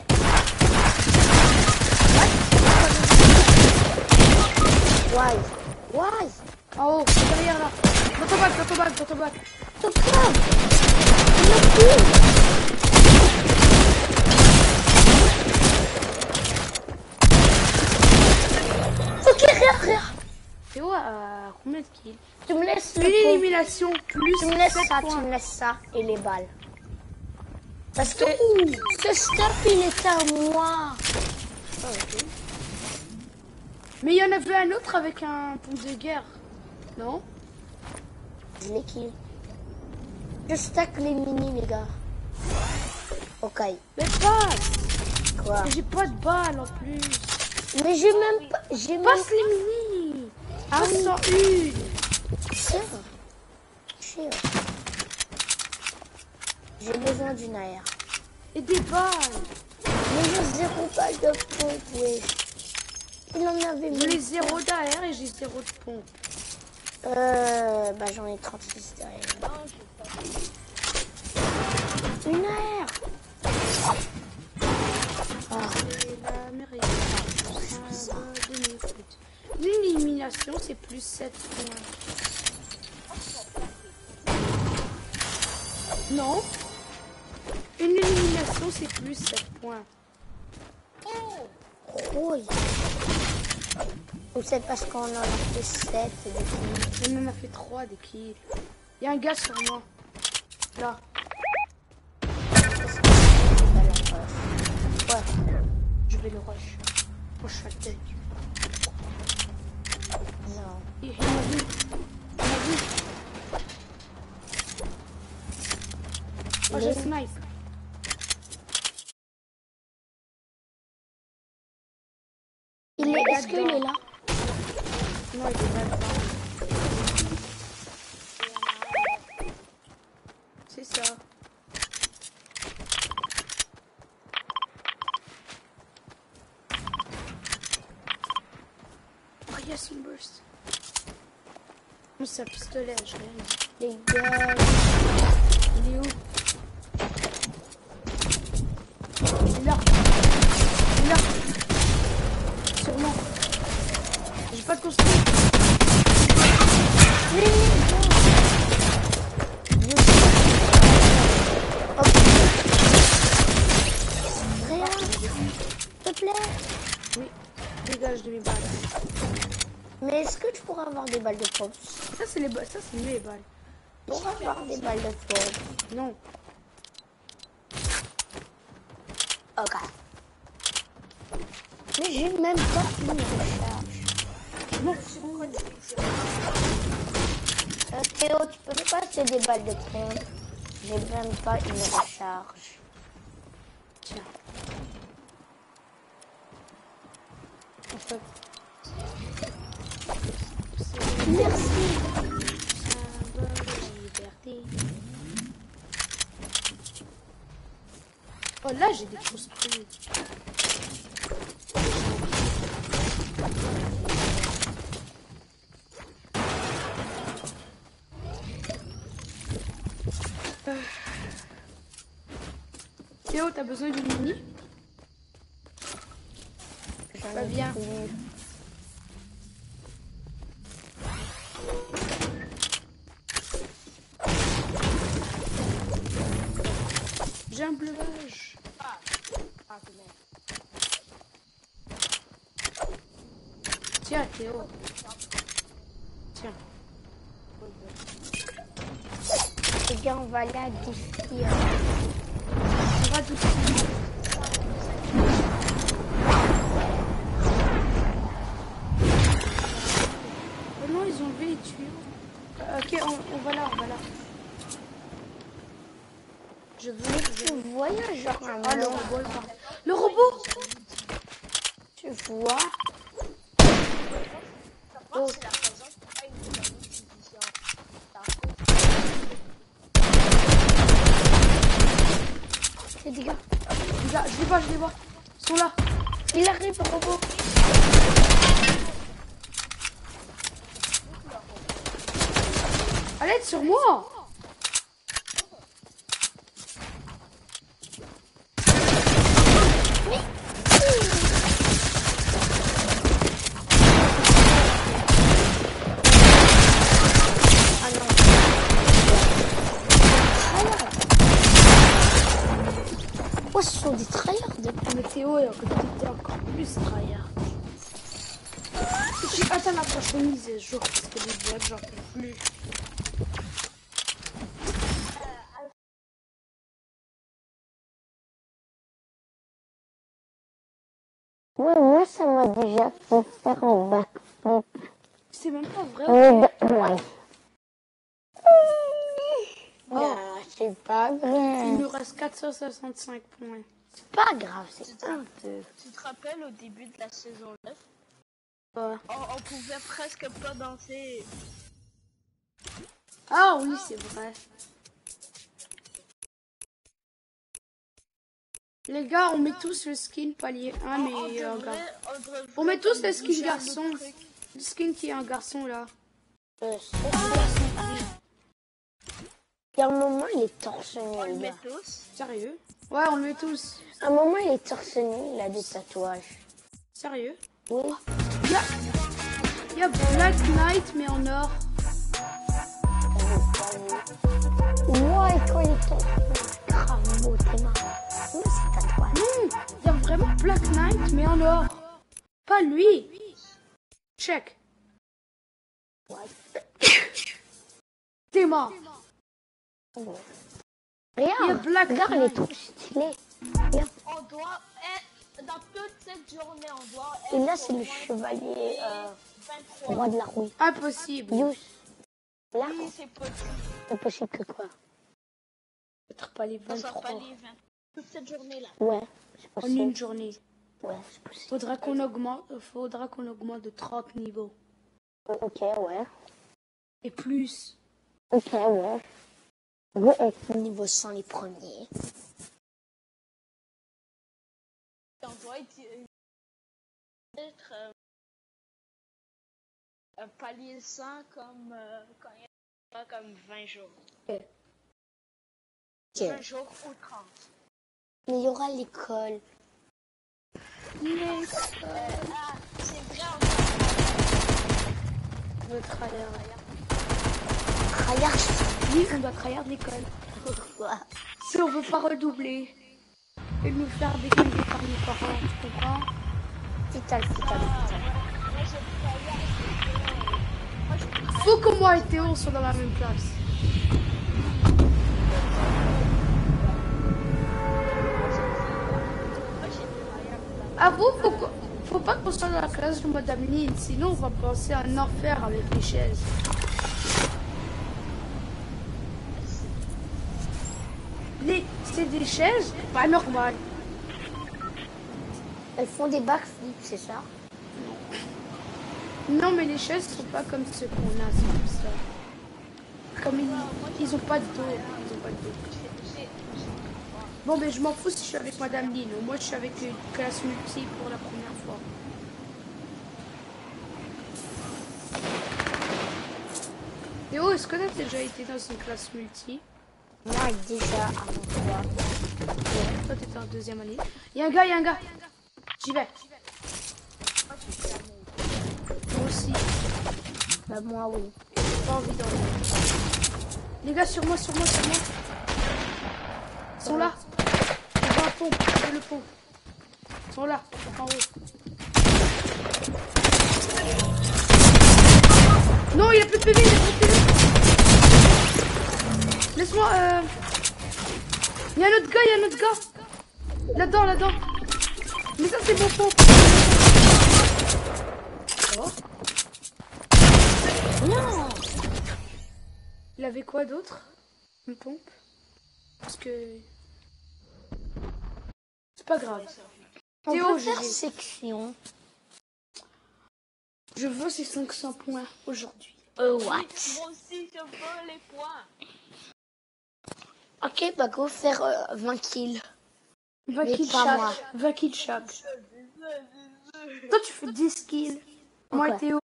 Speaker 4: Why? Why?
Speaker 2: En haut, derrière là. Dans ton bac, dans ton bac, dans ton bac.
Speaker 4: Top one. On a plus. Ok, rien, rien.
Speaker 2: Théo a combien de kills?
Speaker 4: Tu me laisses
Speaker 2: Une
Speaker 4: le pot.
Speaker 2: élimination plus
Speaker 4: Tu me laisses
Speaker 2: sept
Speaker 4: ça,
Speaker 2: points.
Speaker 4: tu me laisses ça et les balles. Parce que ce stuff, il était à moi.
Speaker 2: Ah, ok. Mais il y en avait un autre avec un pont de guerre. Non?
Speaker 4: Je l'ai kill. Je stack les mini, les gars. Ok.
Speaker 2: Mais pas.
Speaker 4: Quoi?
Speaker 2: J'ai pas de balles en plus.
Speaker 4: Mais j'ai même pas... J'ai même
Speaker 2: Passe les mini. Un cent une.
Speaker 4: Tiens. Chier. J'ai besoin d'une A R.
Speaker 2: Et des balles.
Speaker 4: Mais j'ai zéro balle de pompe, oui. Il en avait
Speaker 2: J'ai
Speaker 4: mis.
Speaker 2: zéro derrière et j'ai zéro de pompe.
Speaker 4: Euh... Bah j'en ai trente-six derrière. Une A R. Ah.
Speaker 2: C'est l'Amérique. Symbole de mes foot. Une élimination. élimination, c'est plus sept points. Non. Une élimination, c'est plus sept points.
Speaker 4: Oui. Ou c'est parce qu'on en a fait sept depuis.
Speaker 2: On en a fait trois des kills. Il y a un gars sur moi. Là. Ouais. Je vais le rush. Rush attack.
Speaker 4: Non.
Speaker 2: Il m'a vu. Il m'a vu. Oh, j'ai snipe.
Speaker 4: Il est... Est-ce qu'il est là?
Speaker 2: Non, il est pas là. C'est ça. Oh, yes, une burst. Oh, c'est un pistolet, je regarde.
Speaker 4: Les gars.
Speaker 2: Il est où? Il est là. Il est là. Sûrement. J'ai pas de construit.
Speaker 4: Rien. S'il te plaît.
Speaker 2: Oui. Dégage de mes balles.
Speaker 4: Mais est-ce que tu pourras avoir des balles de pomme?
Speaker 2: Ça, c'est les balles. Ça, c'est mes balles.
Speaker 4: Pour avoir des balles de pomme.
Speaker 2: Non.
Speaker 4: Ok. Mais j'ai même pas une recharge.
Speaker 2: Non.
Speaker 4: Euh, Théo, tu peux me passer des balles de pomme? J'ai même pas une recharge.
Speaker 2: Tiens.
Speaker 4: Merci.
Speaker 2: Oh, là, j'ai des construits. Euh. Théo, t'as besoin d'une mini? Bah, viens. J'ai un bleuvage.
Speaker 6: Ah, ah, c'est bon.
Speaker 2: Tiens, Théo. Tiens.
Speaker 4: Les gars, on va aller à d'ici.
Speaker 2: On va d'ici. Oh non, ils ont levé les tuyaux. Euh, ok, on, on va là, on va là. Je veux...
Speaker 4: Tu vois, il y a genre un
Speaker 2: Ah, le
Speaker 4: monde.
Speaker 2: robot, le bordel. Le robot.
Speaker 4: Tu vois?
Speaker 6: Oh. C'est la raison pourquoi il nous a mis une division.
Speaker 4: C'est des gars.
Speaker 2: Les gars, je les vois, je les vois. Ils sont là.
Speaker 4: Il arrive, le robot.
Speaker 2: Allez, sur moi.
Speaker 4: Oh, ce sont des tryhards.
Speaker 2: Mais Théo est encore, encore plus tryhard. J'ai hâte à la prochaine mise à jour parce que les boîtes, j'en peux plus.
Speaker 4: Ouais, moi, ça m'a déjà fait faire un backflip.
Speaker 2: C'est même pas vrai.
Speaker 4: Ouais. Ouais. Ah, c'est pas
Speaker 2: Il
Speaker 4: grave.
Speaker 2: nous reste quatre cent soixante-cinq points.
Speaker 4: C'est pas grave, c'est un peu.
Speaker 6: Tu te rappelles au début de la saison neuf,
Speaker 2: Ouais.
Speaker 6: on, on pouvait presque pas danser.
Speaker 2: Ah oui, c'est vrai. Les gars, on met tous le skin palier un, mais
Speaker 6: on,
Speaker 2: euh,
Speaker 6: devrait,
Speaker 2: gars.
Speaker 6: on, devrait
Speaker 2: On met tous
Speaker 6: comme
Speaker 2: le skin
Speaker 6: bouger un
Speaker 2: garçon.
Speaker 6: autre truc.
Speaker 2: Le skin qui est un garçon là.
Speaker 4: Euh, c'est Il y a un moment, il est torse
Speaker 6: On le
Speaker 4: nu,
Speaker 6: met
Speaker 4: là.
Speaker 6: tous.
Speaker 2: Sérieux? Ouais, on le met tous.
Speaker 4: À un moment, il est torse nu, il a des tatouages.
Speaker 2: Sérieux?
Speaker 4: Oui.
Speaker 2: Là. Il y a Black Knight, mais en or.
Speaker 4: Ouais, quand il tombe, grave beau, t'es marrant. Moi, c'est tatouage.
Speaker 2: Non, il y a vraiment Black Knight, mais en or. Pas lui. Check. T'es mort.
Speaker 4: Regarde,
Speaker 2: Il y a Black
Speaker 4: regarde, il est
Speaker 2: Knight.
Speaker 4: trop stylé. Regarde.
Speaker 6: On doit être, dans toute cette journée, on doit être.
Speaker 4: Et là, c'est
Speaker 6: au
Speaker 4: le
Speaker 6: moins
Speaker 4: chevalier euh,
Speaker 6: vingt-trois.
Speaker 4: roi de la rouille.
Speaker 2: Impossible.
Speaker 4: Yous. Là,
Speaker 6: Oui, c'est possible.
Speaker 4: c'est possible que quoi?
Speaker 2: Peut-être pas les
Speaker 6: Ça sera pas
Speaker 2: vingt-trois.
Speaker 6: les vingt. Toute cette journée-là.
Speaker 4: Ouais, c'est
Speaker 2: En
Speaker 4: possible.
Speaker 2: une journée.
Speaker 4: Ouais, c'est possible.
Speaker 2: Faudra qu'on augmente, faudra qu'on augmente de trente niveaux.
Speaker 4: Ok, ouais.
Speaker 2: Et plus.
Speaker 4: Ok, ouais. Je veux être niveau cent les premiers.
Speaker 6: On doit être, être euh, un palier cent comme euh, quand il y a comme vingt jours.
Speaker 4: Ok.
Speaker 6: vingt jours ou trente.
Speaker 4: Mais il y aura l'école.
Speaker 6: Euh, ah, c'est vrai, on
Speaker 2: On doit tryhard.
Speaker 4: Tryhard.
Speaker 2: Oui, on doit tryhard l'école.
Speaker 4: Pourquoi?
Speaker 2: Si on veut pas redoubler. Et nous faire dégueuler par nos parents, tu comprends?
Speaker 4: Vital, vital, vital.
Speaker 2: Faut que moi et Théo soient dans la même classe. Ah vous, faut, que- faut pas qu'on soit dans la classe de Madame Lynn, sinon on va passer un enfer avec les chaises. Les, c'est des chaises pas normales.
Speaker 4: Elles font des backflips, c'est ça?
Speaker 2: Non, mais les chaises sont pas comme ceux qu'on a, c'est comme ça. Comme ils, ils ont pas de dos, ils ont pas de dos. Bon, mais je m'en fous si je suis avec Madame Lynn. Moi, je suis avec une classe multi pour la première fois. Théo, est-ce que tu as déjà été dans une classe multi?
Speaker 4: Moi, déjà, avant toi.
Speaker 2: Toi, t'étais en deuxième année. Il y a un gars, il y a un gars. J'y vais. Moi aussi.
Speaker 4: Bah, moi, oui.
Speaker 2: J'ai pas envie d'en Les gars, sur moi, sur moi, sur moi. Ils sont là. On va un pont, on le pont. Ils sont là, en haut. Non, il a plus de P V, il a plus de P V. Laisse-moi, euh... Il y a un autre gars, il y a un autre gars. Là-dedans, là-dedans. Mais ça, c'est mon pont. Oh.
Speaker 4: Non!
Speaker 2: Il avait quoi d'autre? Une pompe? Parce que... C'est pas grave.
Speaker 4: On
Speaker 2: Théo,
Speaker 4: peut faire
Speaker 2: je-
Speaker 4: section.
Speaker 2: Je veux ces cinq cents points aujourd'hui.
Speaker 4: Euh, what?
Speaker 6: Moi aussi, je veux les points.
Speaker 4: Ok, bah, go faire euh, vingt kills.
Speaker 2: vingt
Speaker 4: Mais
Speaker 2: kills
Speaker 4: pas
Speaker 2: chaque.
Speaker 4: moi.
Speaker 2: vingt kills chaque. Toi, tu fais dix kills. Moi
Speaker 4: Ok.
Speaker 2: et Théo.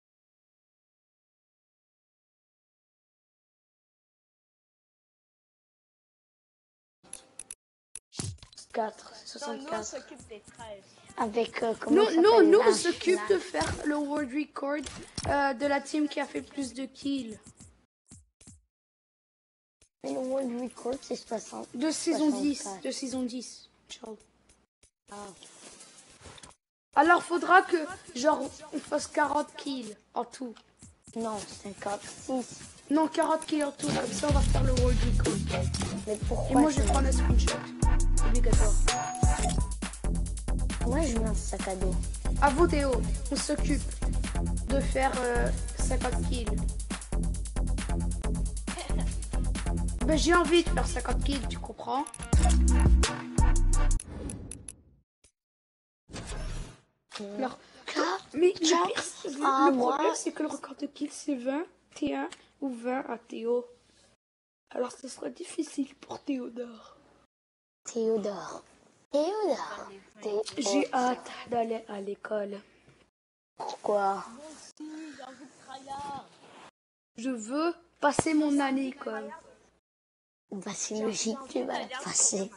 Speaker 2: quatre,
Speaker 6: Donc, nous, on
Speaker 2: soixante-quatre.
Speaker 6: s'occupe des treize.
Speaker 4: Avec, euh, comment
Speaker 2: Nous,
Speaker 4: ça
Speaker 2: nous,
Speaker 4: s'appelle,
Speaker 2: nous, on
Speaker 4: un
Speaker 2: s'occupe
Speaker 4: schlag.
Speaker 2: de faire le world record euh, de la team qui a fait plus de kills.
Speaker 4: Mais le world record, c'est soixante.
Speaker 2: De saison dix.
Speaker 4: soixante-quatre.
Speaker 2: De saison dix. Ciao.
Speaker 4: Ah.
Speaker 2: Alors, faudra que, genre, on fasse quarante kills en tout.
Speaker 4: Non, cinquante-six.
Speaker 2: Non, quarante kills en tout. Comme ça, on va faire le world record.
Speaker 4: Mais pourquoi?
Speaker 2: Et moi, je
Speaker 4: ça-
Speaker 2: vais prendre un screenshot. Obligatoire.
Speaker 4: Moi, je veux un sac à dos.
Speaker 2: À vous, Théo. On s'occupe de faire euh, cinquante kills. Ben, j'ai envie de faire cinquante kills, tu comprends? Alors, mais le
Speaker 4: Ciao.
Speaker 2: pire, c'est- le,
Speaker 4: Ah,
Speaker 2: le
Speaker 4: moi.
Speaker 2: problème, c'est que le record de kills, c'est vingt et un ou vingt à Théo. Alors, ce sera difficile pour Théodore.
Speaker 4: Théodore. Théodore. Théo-
Speaker 2: J'ai hâte d'aller à l'école.
Speaker 4: Pourquoi?
Speaker 6: Si, j'ai envie de tryhard.
Speaker 2: Je veux passer mon année à l'école.
Speaker 4: Bah, c'est logique, tu vas la passer.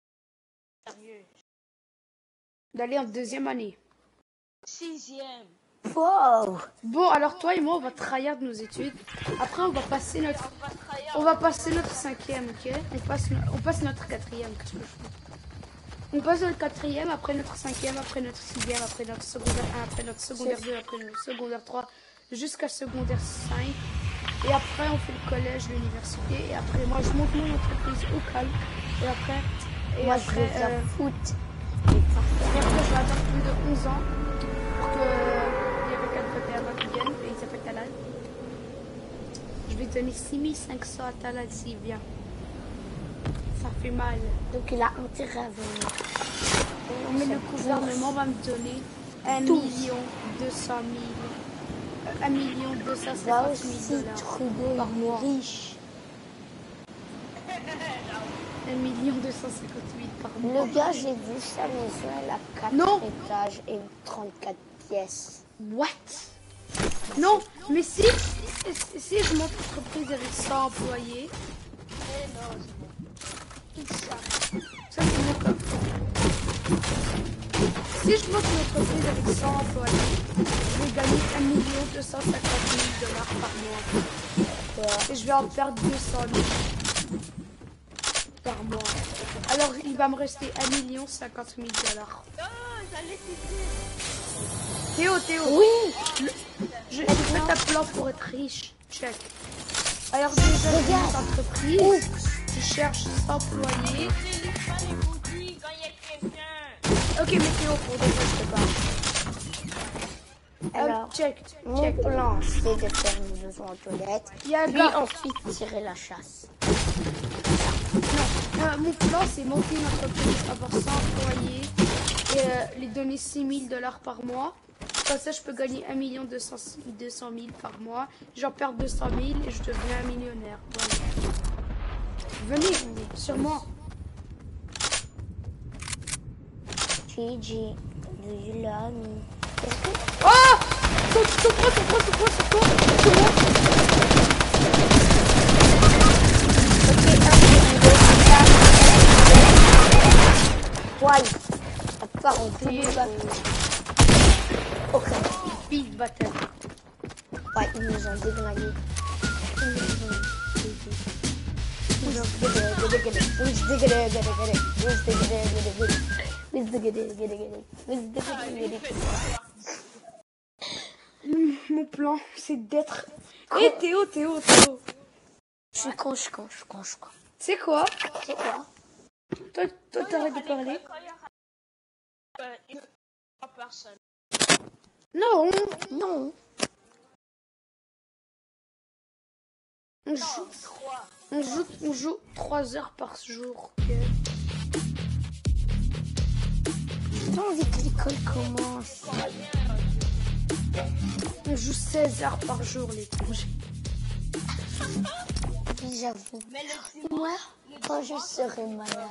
Speaker 6: Sérieux.
Speaker 2: D'aller en deuxième année.
Speaker 6: Sixième.
Speaker 4: Wow.
Speaker 2: Bon, alors toi et moi, on va tryhard nos études. Après, on va passer notre, on va passer notre cinquième, ok? On passe, no- on passe notre quatrième. Qu'est-ce que je fais? On passe notre quatrième, après notre cinquième, après notre sixième, après notre secondaire un, après notre secondaire deux, après notre secondaire trois, jusqu'à secondaire cinq. Et après, on fait le collège, l'université. Et après, moi, je monte mon entreprise au calme. Et après, et
Speaker 4: Moi, je
Speaker 2: après,
Speaker 4: veux faire
Speaker 2: euh,
Speaker 4: foot.
Speaker 2: et après, je vais attendre plus de onze ans pour que il y avait quelqu'un de Talal qui vienne, et il s'appelle Talal. Je vais donner six mille cinq cents à Talal s'il vient. Ça fait mal.
Speaker 4: Donc, il a intérêt à venir.
Speaker 2: Mais le gouvernement va me donner un million deux cent mille. un million deux cent
Speaker 4: Va
Speaker 2: cinquante
Speaker 4: aussi,
Speaker 2: mille dollars
Speaker 4: Trudeau,
Speaker 2: par
Speaker 4: il est
Speaker 2: mois.
Speaker 4: riche.
Speaker 2: un million deux cent cinquante mille par mois.
Speaker 4: Le gars, j'ai vu sa maison, elle a quatre
Speaker 2: Non.
Speaker 4: étages et trente-quatre pièces.
Speaker 2: What? Non, mais si, si, si je monte l'entreprise avec cent employés, ça c'est mon cas. Si je monte une entreprise avec cent employés, je vais gagner un million deux cent cinquante mille dollars par mois. Et je vais en perdre deux cent mille par mois. Alors il va me rester un million cinquante mille dollars. Théo, Théo.
Speaker 4: Oui.
Speaker 2: Le- je, je fais un plan pour être riche. Check. Alors déjà, j'ai
Speaker 4: Regarde.
Speaker 2: une entreprise. Je cherche cent employés. Ok, mais Théo, pour de vrai, je te parle.
Speaker 4: Alors,
Speaker 2: Hop, check,
Speaker 4: mon
Speaker 2: check.
Speaker 4: plan, c'est de faire une maison en toilette.
Speaker 2: Il y a un
Speaker 4: Puis
Speaker 2: gars.
Speaker 4: ensuite, tirer la chasse.
Speaker 2: Euh, mon plan, c'est monter une entreprise, avoir cent employés et euh, les donner six mille dollars par mois. Comme ça, je peux gagner un million deux cent mille par mois. J'en perds deux cent mille et je deviens un millionnaire. Voilà. Venez, sur moi.
Speaker 4: Gigi, do you love me? Est-ce que
Speaker 2: Oh! Sur sur toi, sur toi, sur toi, sur toi, sur moi.
Speaker 4: Ouais, à part en tout Ok.
Speaker 2: Big battle.
Speaker 4: Ouais, ils nous ont déglingué. Ils nous ont Ils nous ont déglingué. Ils nous ont déglingué. Ils nous ont déglingué. Ils nous ont déglingué. Ils nous ont déglingué.
Speaker 2: Hum, Mon plan, c'est d'être... Hé Théo, Théo, Théo.
Speaker 4: Je suis con, je suis con, je suis con, je suis con.
Speaker 2: C'est quoi?
Speaker 4: C'est quoi?
Speaker 2: Toi, toi t'arrêtes de parler? Non,
Speaker 4: Non.
Speaker 2: on joue, on joue, on joue trois heures par jour. ok.
Speaker 4: J'ai envie que l'école commence.
Speaker 2: On joue seize heures par jour, les congés.
Speaker 4: Oui, j'avoue. Moi, quand je serai malade,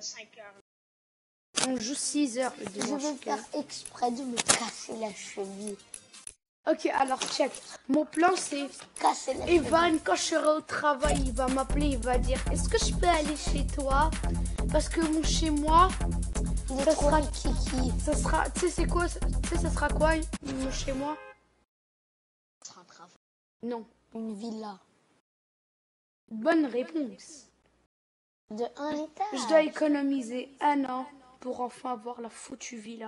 Speaker 2: On joue six heures le
Speaker 4: je
Speaker 2: dimanche.
Speaker 4: vais
Speaker 2: ok.
Speaker 4: faire exprès de me casser la cheville.
Speaker 2: Ok, alors check. Mon plan, c'est...
Speaker 4: Casser la cheville.
Speaker 2: Evan, quand je serai au travail, il va m'appeler, il va dire est-ce que je peux aller chez toi? Parce que mon chez moi,
Speaker 4: Il est
Speaker 2: ça
Speaker 4: trop
Speaker 2: sera-
Speaker 4: kiki.
Speaker 2: ça sera. Tu sais, c'est quoi? ça- Tu sais, ça sera quoi mon chez moi? Non.
Speaker 4: Une villa
Speaker 2: Bonne réponse.
Speaker 4: de un étage.
Speaker 2: Je dois économiser un an pour enfin avoir la foutue villa.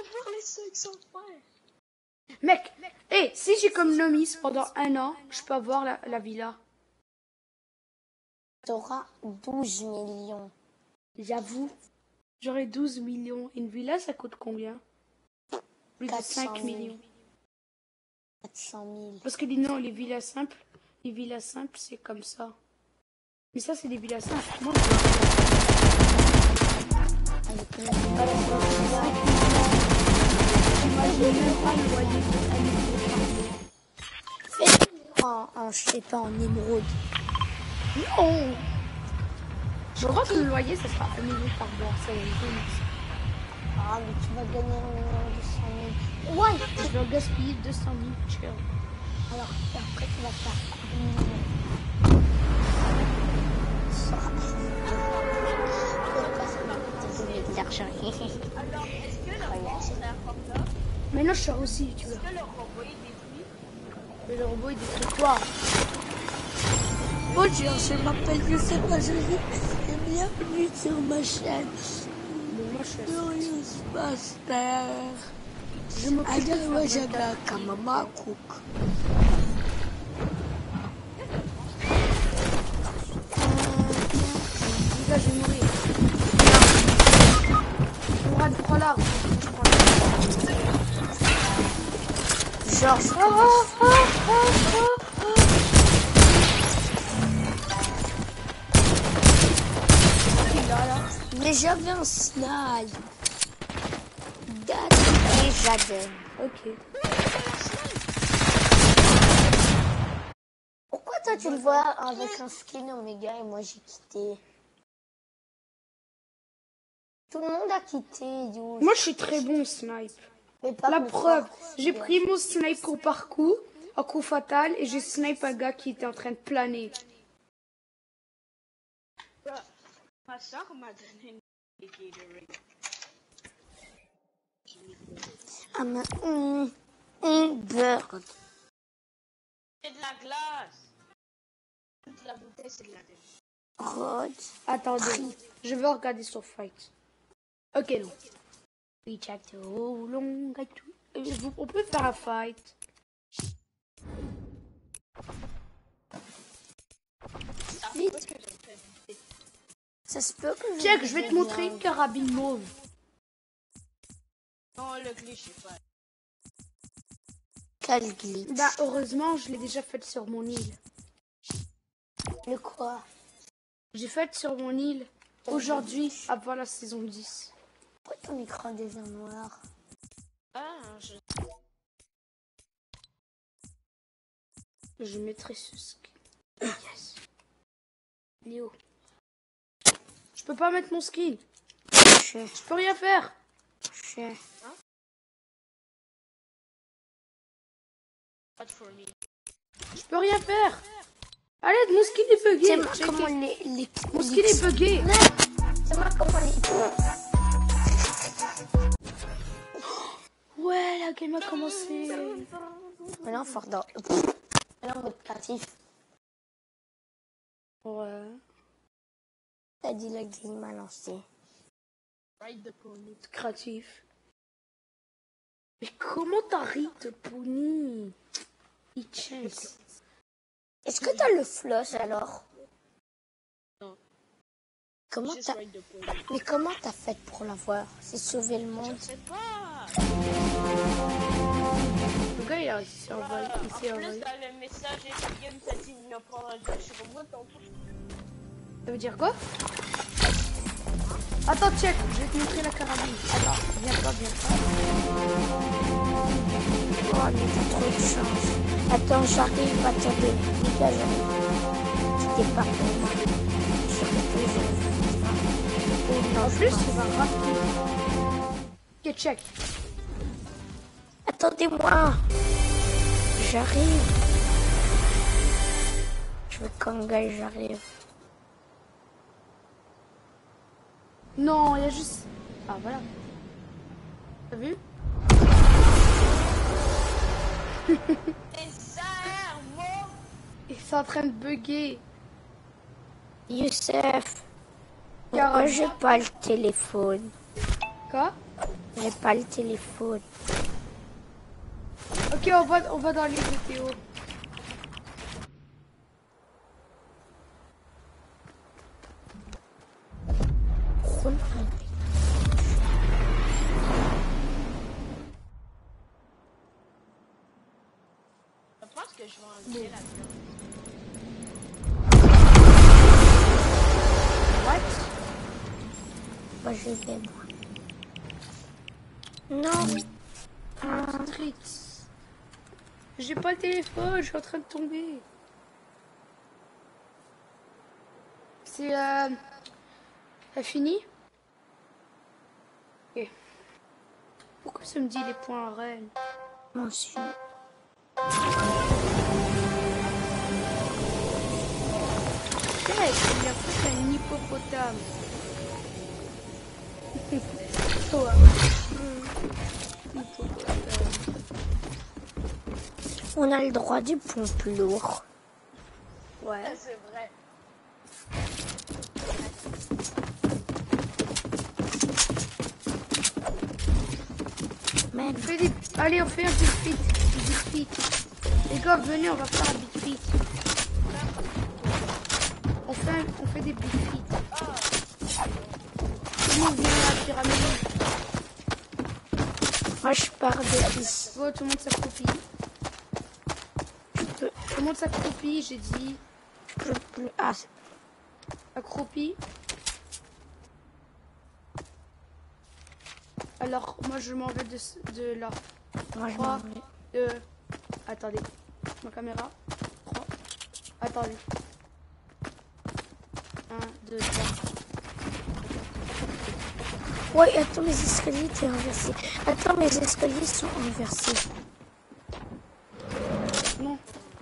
Speaker 2: Mec, hé, si j'économise pendant un an, je peux avoir la, la villa.
Speaker 4: T'auras douze millions.
Speaker 2: J'avoue, j'aurai douze millions. Une villa, ça coûte combien? Plus de
Speaker 4: quatre cent
Speaker 2: cinq
Speaker 4: mille.
Speaker 2: millions.
Speaker 4: quatre cent mille.
Speaker 2: Parce que les- non, les villas simples, les villas simples, c'est comme ça. Mais ça, c'est des villas simples. Moi,
Speaker 4: Avec une
Speaker 2: j'imagine même pas le loyer de un million par mois.
Speaker 4: en, en, je sais pas, en émeraude.
Speaker 2: Non! Je crois que le loyer, ça sera un million par mois. Ça va être
Speaker 4: Ah, mais tu vas gagner un million deux cent mille. Ouais.
Speaker 2: Je vais gaspiller deux cent mille. Chill.
Speaker 4: Alors, et après, tu vas faire un million. Ça. Je vais pas se mettre de l'argent.
Speaker 2: Mais non, je sors aussi, tu vois.
Speaker 6: Est-ce que le robot est détruit?
Speaker 2: Mais le robot, il détruit quoi?
Speaker 4: Bonjour, je m'appelle Youssef Majoli et bienvenue sur ma chaîne.
Speaker 2: Mais moi, je suis
Speaker 4: Curious Master.
Speaker 2: Je m'occupe de
Speaker 4: Aïe,
Speaker 2: faire
Speaker 4: ouais,
Speaker 2: vingt-quatre.
Speaker 4: j'aime Kamama Cook.
Speaker 2: Les gars, je vais mourir. Mourad, prends l'arbre.
Speaker 4: Genre,
Speaker 2: Oh, oh, oh, oh, oh.
Speaker 4: mais j'avais un snipe. Date et Jaden.
Speaker 2: Ok.
Speaker 4: Pourquoi toi tu le vois avec un skin Omega et moi j'ai quitté? Tout le monde a quitté, You.
Speaker 2: Moi, je suis très bon au snipe.
Speaker 4: Mais pas
Speaker 2: La
Speaker 4: plus
Speaker 2: preuve,
Speaker 4: fort.
Speaker 2: j'ai pris mon snipe au parcours, en coup fatal, et j'ai snipe un gars qui était en train de planer.
Speaker 6: Ma soeur m'a donné une Gatorade.
Speaker 4: I'm a mm, mm, bird.
Speaker 6: C'est de la glace. Toute la bouteille, c'est de la glace.
Speaker 4: Rod.
Speaker 2: Attendez, je veux regarder sur Fight. Ok, non. We check the whole long guide to- Euh, vous- On peut faire un fight.
Speaker 4: Vite. Ça se peut que je...
Speaker 2: Check, je vais te montrer une carabine mauve.
Speaker 6: Non, le glitch, je sais pas.
Speaker 4: Quel glitch.
Speaker 2: Bah, heureusement, je l'ai déjà faite sur mon île.
Speaker 4: Le quoi?
Speaker 2: J'ai faite sur mon île aujourd'hui, avant la saison dix.
Speaker 4: Pourquoi ton écran devient noir?
Speaker 6: Ah, je...
Speaker 2: Je mettrai ce skin. Yes. Léo. Je peux pas mettre mon skin.
Speaker 4: Je
Speaker 2: Je peux rien faire.
Speaker 4: sais.
Speaker 6: Not for me.
Speaker 2: Je peux rien faire. Allez, mon skin est
Speaker 4: C'est
Speaker 2: bugué.
Speaker 4: moi
Speaker 2: Checkez.
Speaker 4: comment les... les...
Speaker 2: Mon skin est bugué.
Speaker 4: C'est moi comment les...
Speaker 2: Ouais, la game a commencé.
Speaker 4: Maintenant, fort dans... Maintenant, mode créatif.
Speaker 2: Ouais.
Speaker 4: T'as dit la game a lancé.
Speaker 6: Ride the pony.
Speaker 2: Créatif. Mais comment t'arrêtes, Pony? Il chance.
Speaker 4: Est-ce que t'as le floss alors?
Speaker 6: Non.
Speaker 4: Comment
Speaker 6: Juste
Speaker 4: t'as...
Speaker 6: ride the pony.
Speaker 4: Mais comment t'as fait pour l'avoir? C'est sauver le monde.
Speaker 6: Je sais pas.
Speaker 2: Le gars, il a réussi à envoyer. Il
Speaker 6: En
Speaker 2: s'est
Speaker 6: plus,
Speaker 2: envoyé.
Speaker 6: dans le message, et game, ça dit de prendre un jeu sur moi, tantôt.
Speaker 2: Ça veut dire quoi? Attends, check, je vais te montrer la carabine. Attends, viens pas, viens pas.
Speaker 4: Oh, mais t'as trop de chance. Attends, j'arrive, attendez. Les gars, j'arrive. C'était pas pour moi. Surtout, je... Oh, non,
Speaker 2: En
Speaker 4: je
Speaker 2: plus,
Speaker 4: pense-
Speaker 2: il va rapide. Ok, check.
Speaker 4: Attendez-moi. J'arrive. Je veux qu'un gars, j'arrive.
Speaker 2: Non, il y a juste... Ah, voilà. T'as vu?
Speaker 6: Les armes.
Speaker 2: Il est en train de bugger.
Speaker 4: Youssef.
Speaker 2: Car-
Speaker 4: Moi, j'ai pas le téléphone.
Speaker 2: Quoi?
Speaker 4: J'ai pas le téléphone.
Speaker 2: Ok, on va, on va dans l'île de Théo.
Speaker 6: Je pense que je vais enlever la viande.
Speaker 2: What?
Speaker 4: Moi, je vais, moi. Non.
Speaker 2: Street. J'ai pas le téléphone, je suis en train de tomber. C'est euh... a fini? Ok. Pourquoi ça me dit les points reines?
Speaker 4: Moi aussi.
Speaker 2: Check, il a fait un hippopotame. Toi. Hippopotame.
Speaker 4: On a le droit du pompe lourd.
Speaker 2: Ouais.
Speaker 6: C'est vrai.
Speaker 4: Même.
Speaker 2: On fait des... Allez, on fait un big feat. Un big feat. Les gars, venez, on va faire un big feat. On fait, un... on fait des big feat. Comment on vient à la pyramide?
Speaker 4: Moi, je pars de ici.
Speaker 2: Oh, tout le monde s'accroupit. Tout le monde s'accroupit, j'ai dit.
Speaker 4: Je peux plus. Ah, c'est-
Speaker 2: Accroupi. Alors, moi, je m'en vais de, de là.
Speaker 4: moi, je
Speaker 2: trois,
Speaker 4: m'en vais.
Speaker 2: deux, attendez. Ma caméra. trois. Attendez. un, deux, trois.
Speaker 4: Ouais, attends, mes escaliers étaient inversés. Attends, mes escaliers sont inversés.
Speaker 2: Non.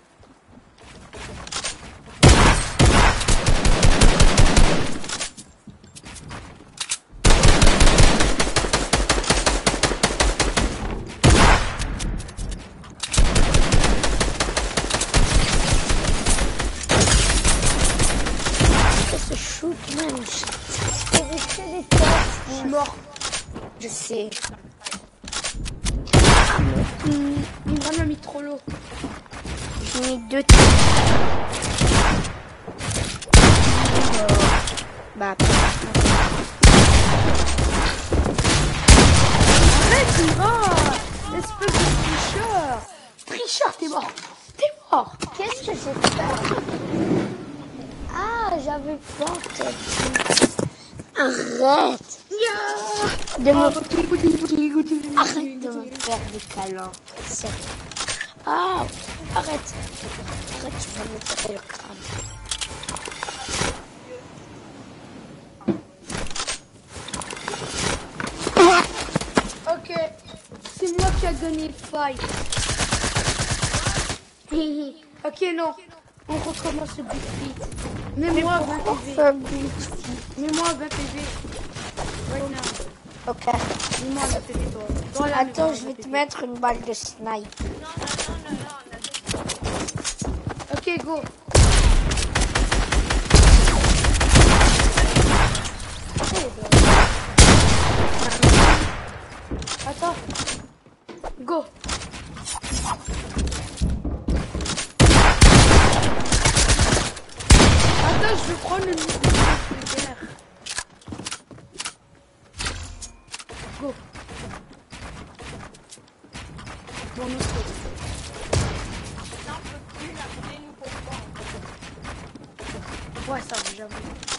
Speaker 4: Ça se shoot, même. J'ai fait des têtes.
Speaker 2: Je suis mort.
Speaker 4: Je sais.
Speaker 2: Hum, Imran m'a mis trop l'eau.
Speaker 4: J'ai mis deux têtes. Bah,
Speaker 2: Arrête, Imran! Espèce de tricheur! Tricheur, t'es mort! T'es mort!
Speaker 4: qu'est-ce que j'ai fait? Ah, j'avais peur que... Arrête de me... Arrête de me faire des câlins. Sérieux. Ah, arrête. Arrête, tu vas me taper le crâne.
Speaker 2: Ok, c'est moi qui a gagné le fight. Ok, non, on recommence le big feat. Mets-moi vingt P V.
Speaker 4: Fuck you.
Speaker 2: Mets-moi vingt P V. Right now.
Speaker 4: Ok.
Speaker 2: Mets-moi vingt P V, toi. Toi, là,
Speaker 4: Attends,
Speaker 2: mets-moi
Speaker 4: je vais
Speaker 2: vingt
Speaker 4: te
Speaker 2: P V.
Speaker 4: mettre une balle de snipe.
Speaker 6: Non, non, non, non, non, on a dit.
Speaker 2: Ok, go. Attends. Go. Attends, je vais prendre le nucléaire. Go. Bon, nous, c'est...
Speaker 6: Non, on peut plus l'appeler nous pourquoi.
Speaker 2: Ouais, ça, j'avoue.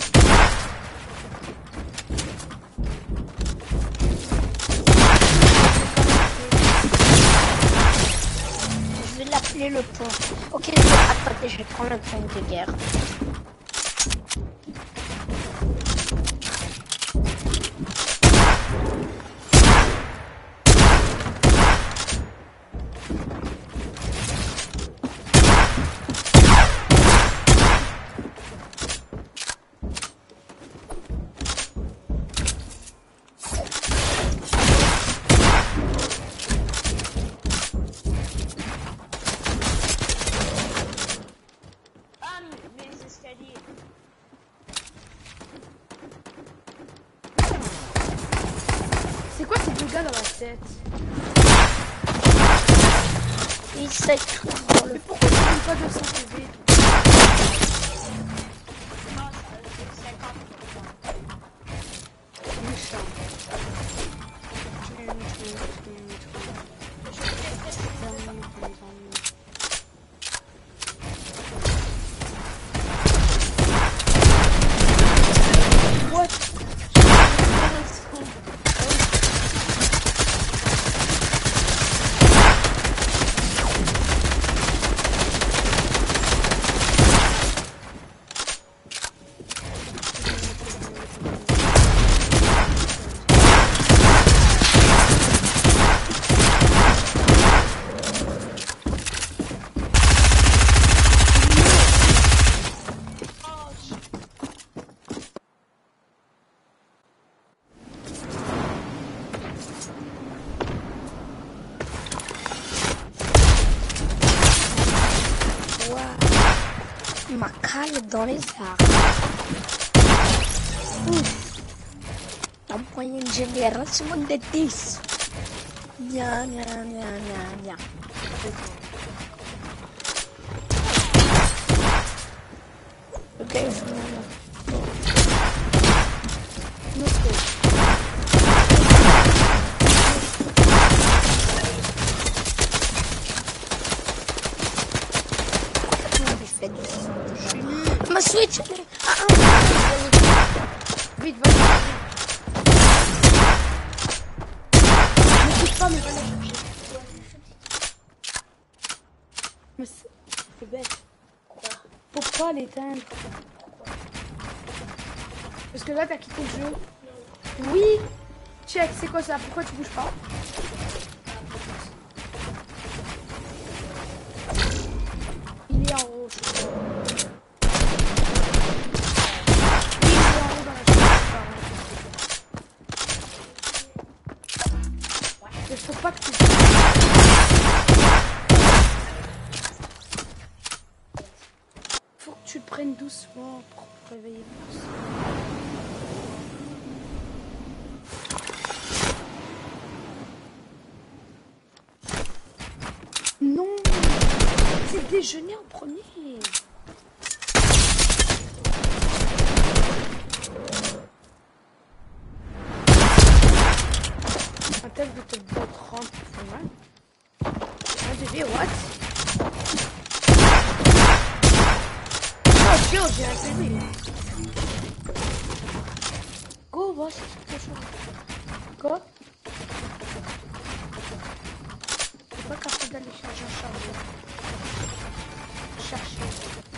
Speaker 4: Je vais l'appeler le pont. Ok, je vais... Attendez, je vais prendre le pont de guerre.
Speaker 6: Ah, mes mes escaliers.
Speaker 2: C'est quoi ces dégâts dans la tête?
Speaker 4: Il s'est dans le
Speaker 2: Mais pourquoi tu fais pas deux cents P V?
Speaker 6: Non, ça c'est cinquante pour cent.
Speaker 2: Méchant.
Speaker 4: râle dans les arbres. Ouf. La moyenne génération de dix. Bien, bien, bien, bien, bien. Ok, je ma Switch. Ah, ah.
Speaker 2: Vite, vas-y. Ne quitte pas, mais va la chercher. Mais c'est c'est bête. Pourquoi l'éteindre? Parce que là, t'as quitté le jeu. Oui. Check, c'est quoi ça? Pourquoi tu bouges pas? Il est en haut, je crois. Il est en haut dans la chambre. Il faut pas que tu... Faut que tu te prennes doucement pour te réveiller. Non, c'est déjeuner en premier. Un tel de te bot trente, ouais. Un bébé, what? Oh, Dieu, j'ai un bébé. Go, boss, c'est chaud. Go. Pas capable d'aller chercher un charbon. Chercher.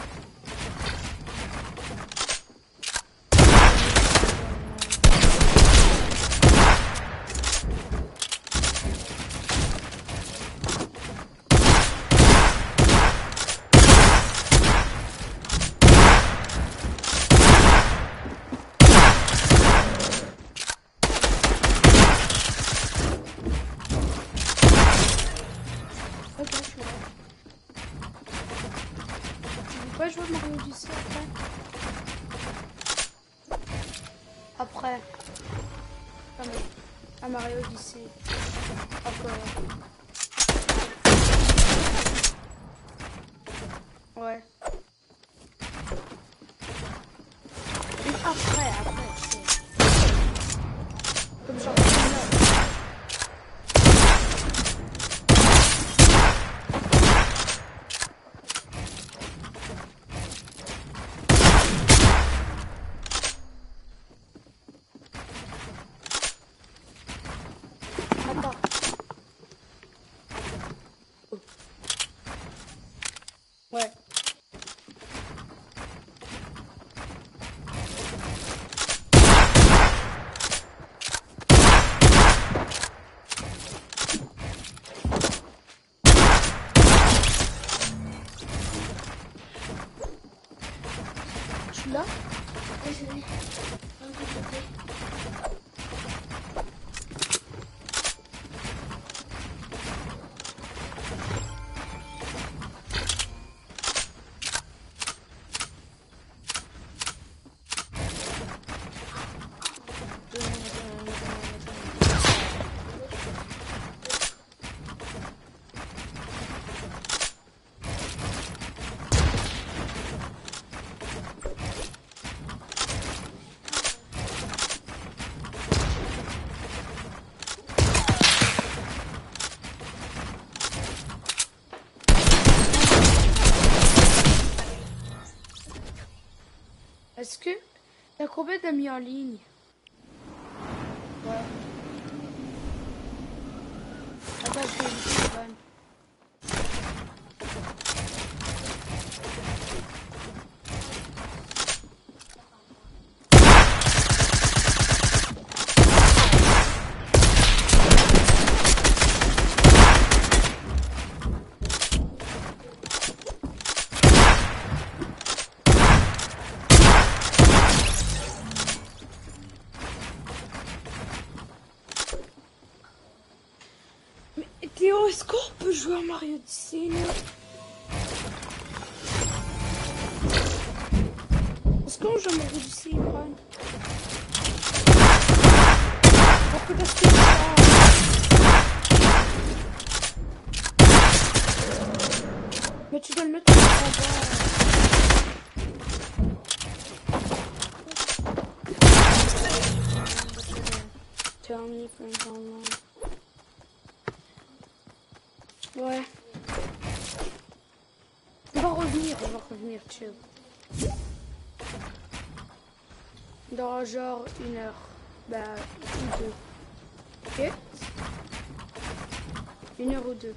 Speaker 2: Après, à Mario Odyssey, encore. Ouais. Et après, après, c'est comme genre ouais. Je suis là? Oui, je vais. Est-ce que t'as combien d'amis en ligne? Ouais. Attends, je vais éviter le ban. Théo, est-ce qu'on peut jouer à Mario Odyssey là? Est-ce qu'on joue mourir d'ici, Brian? On peut rester là. Mais tu dois le mettre en bas. Tell me friends online. Ouais. On va revenir, on va revenir, chill. Dans genre une heure. Bah, ou deux. Ok? Une heure ou deux.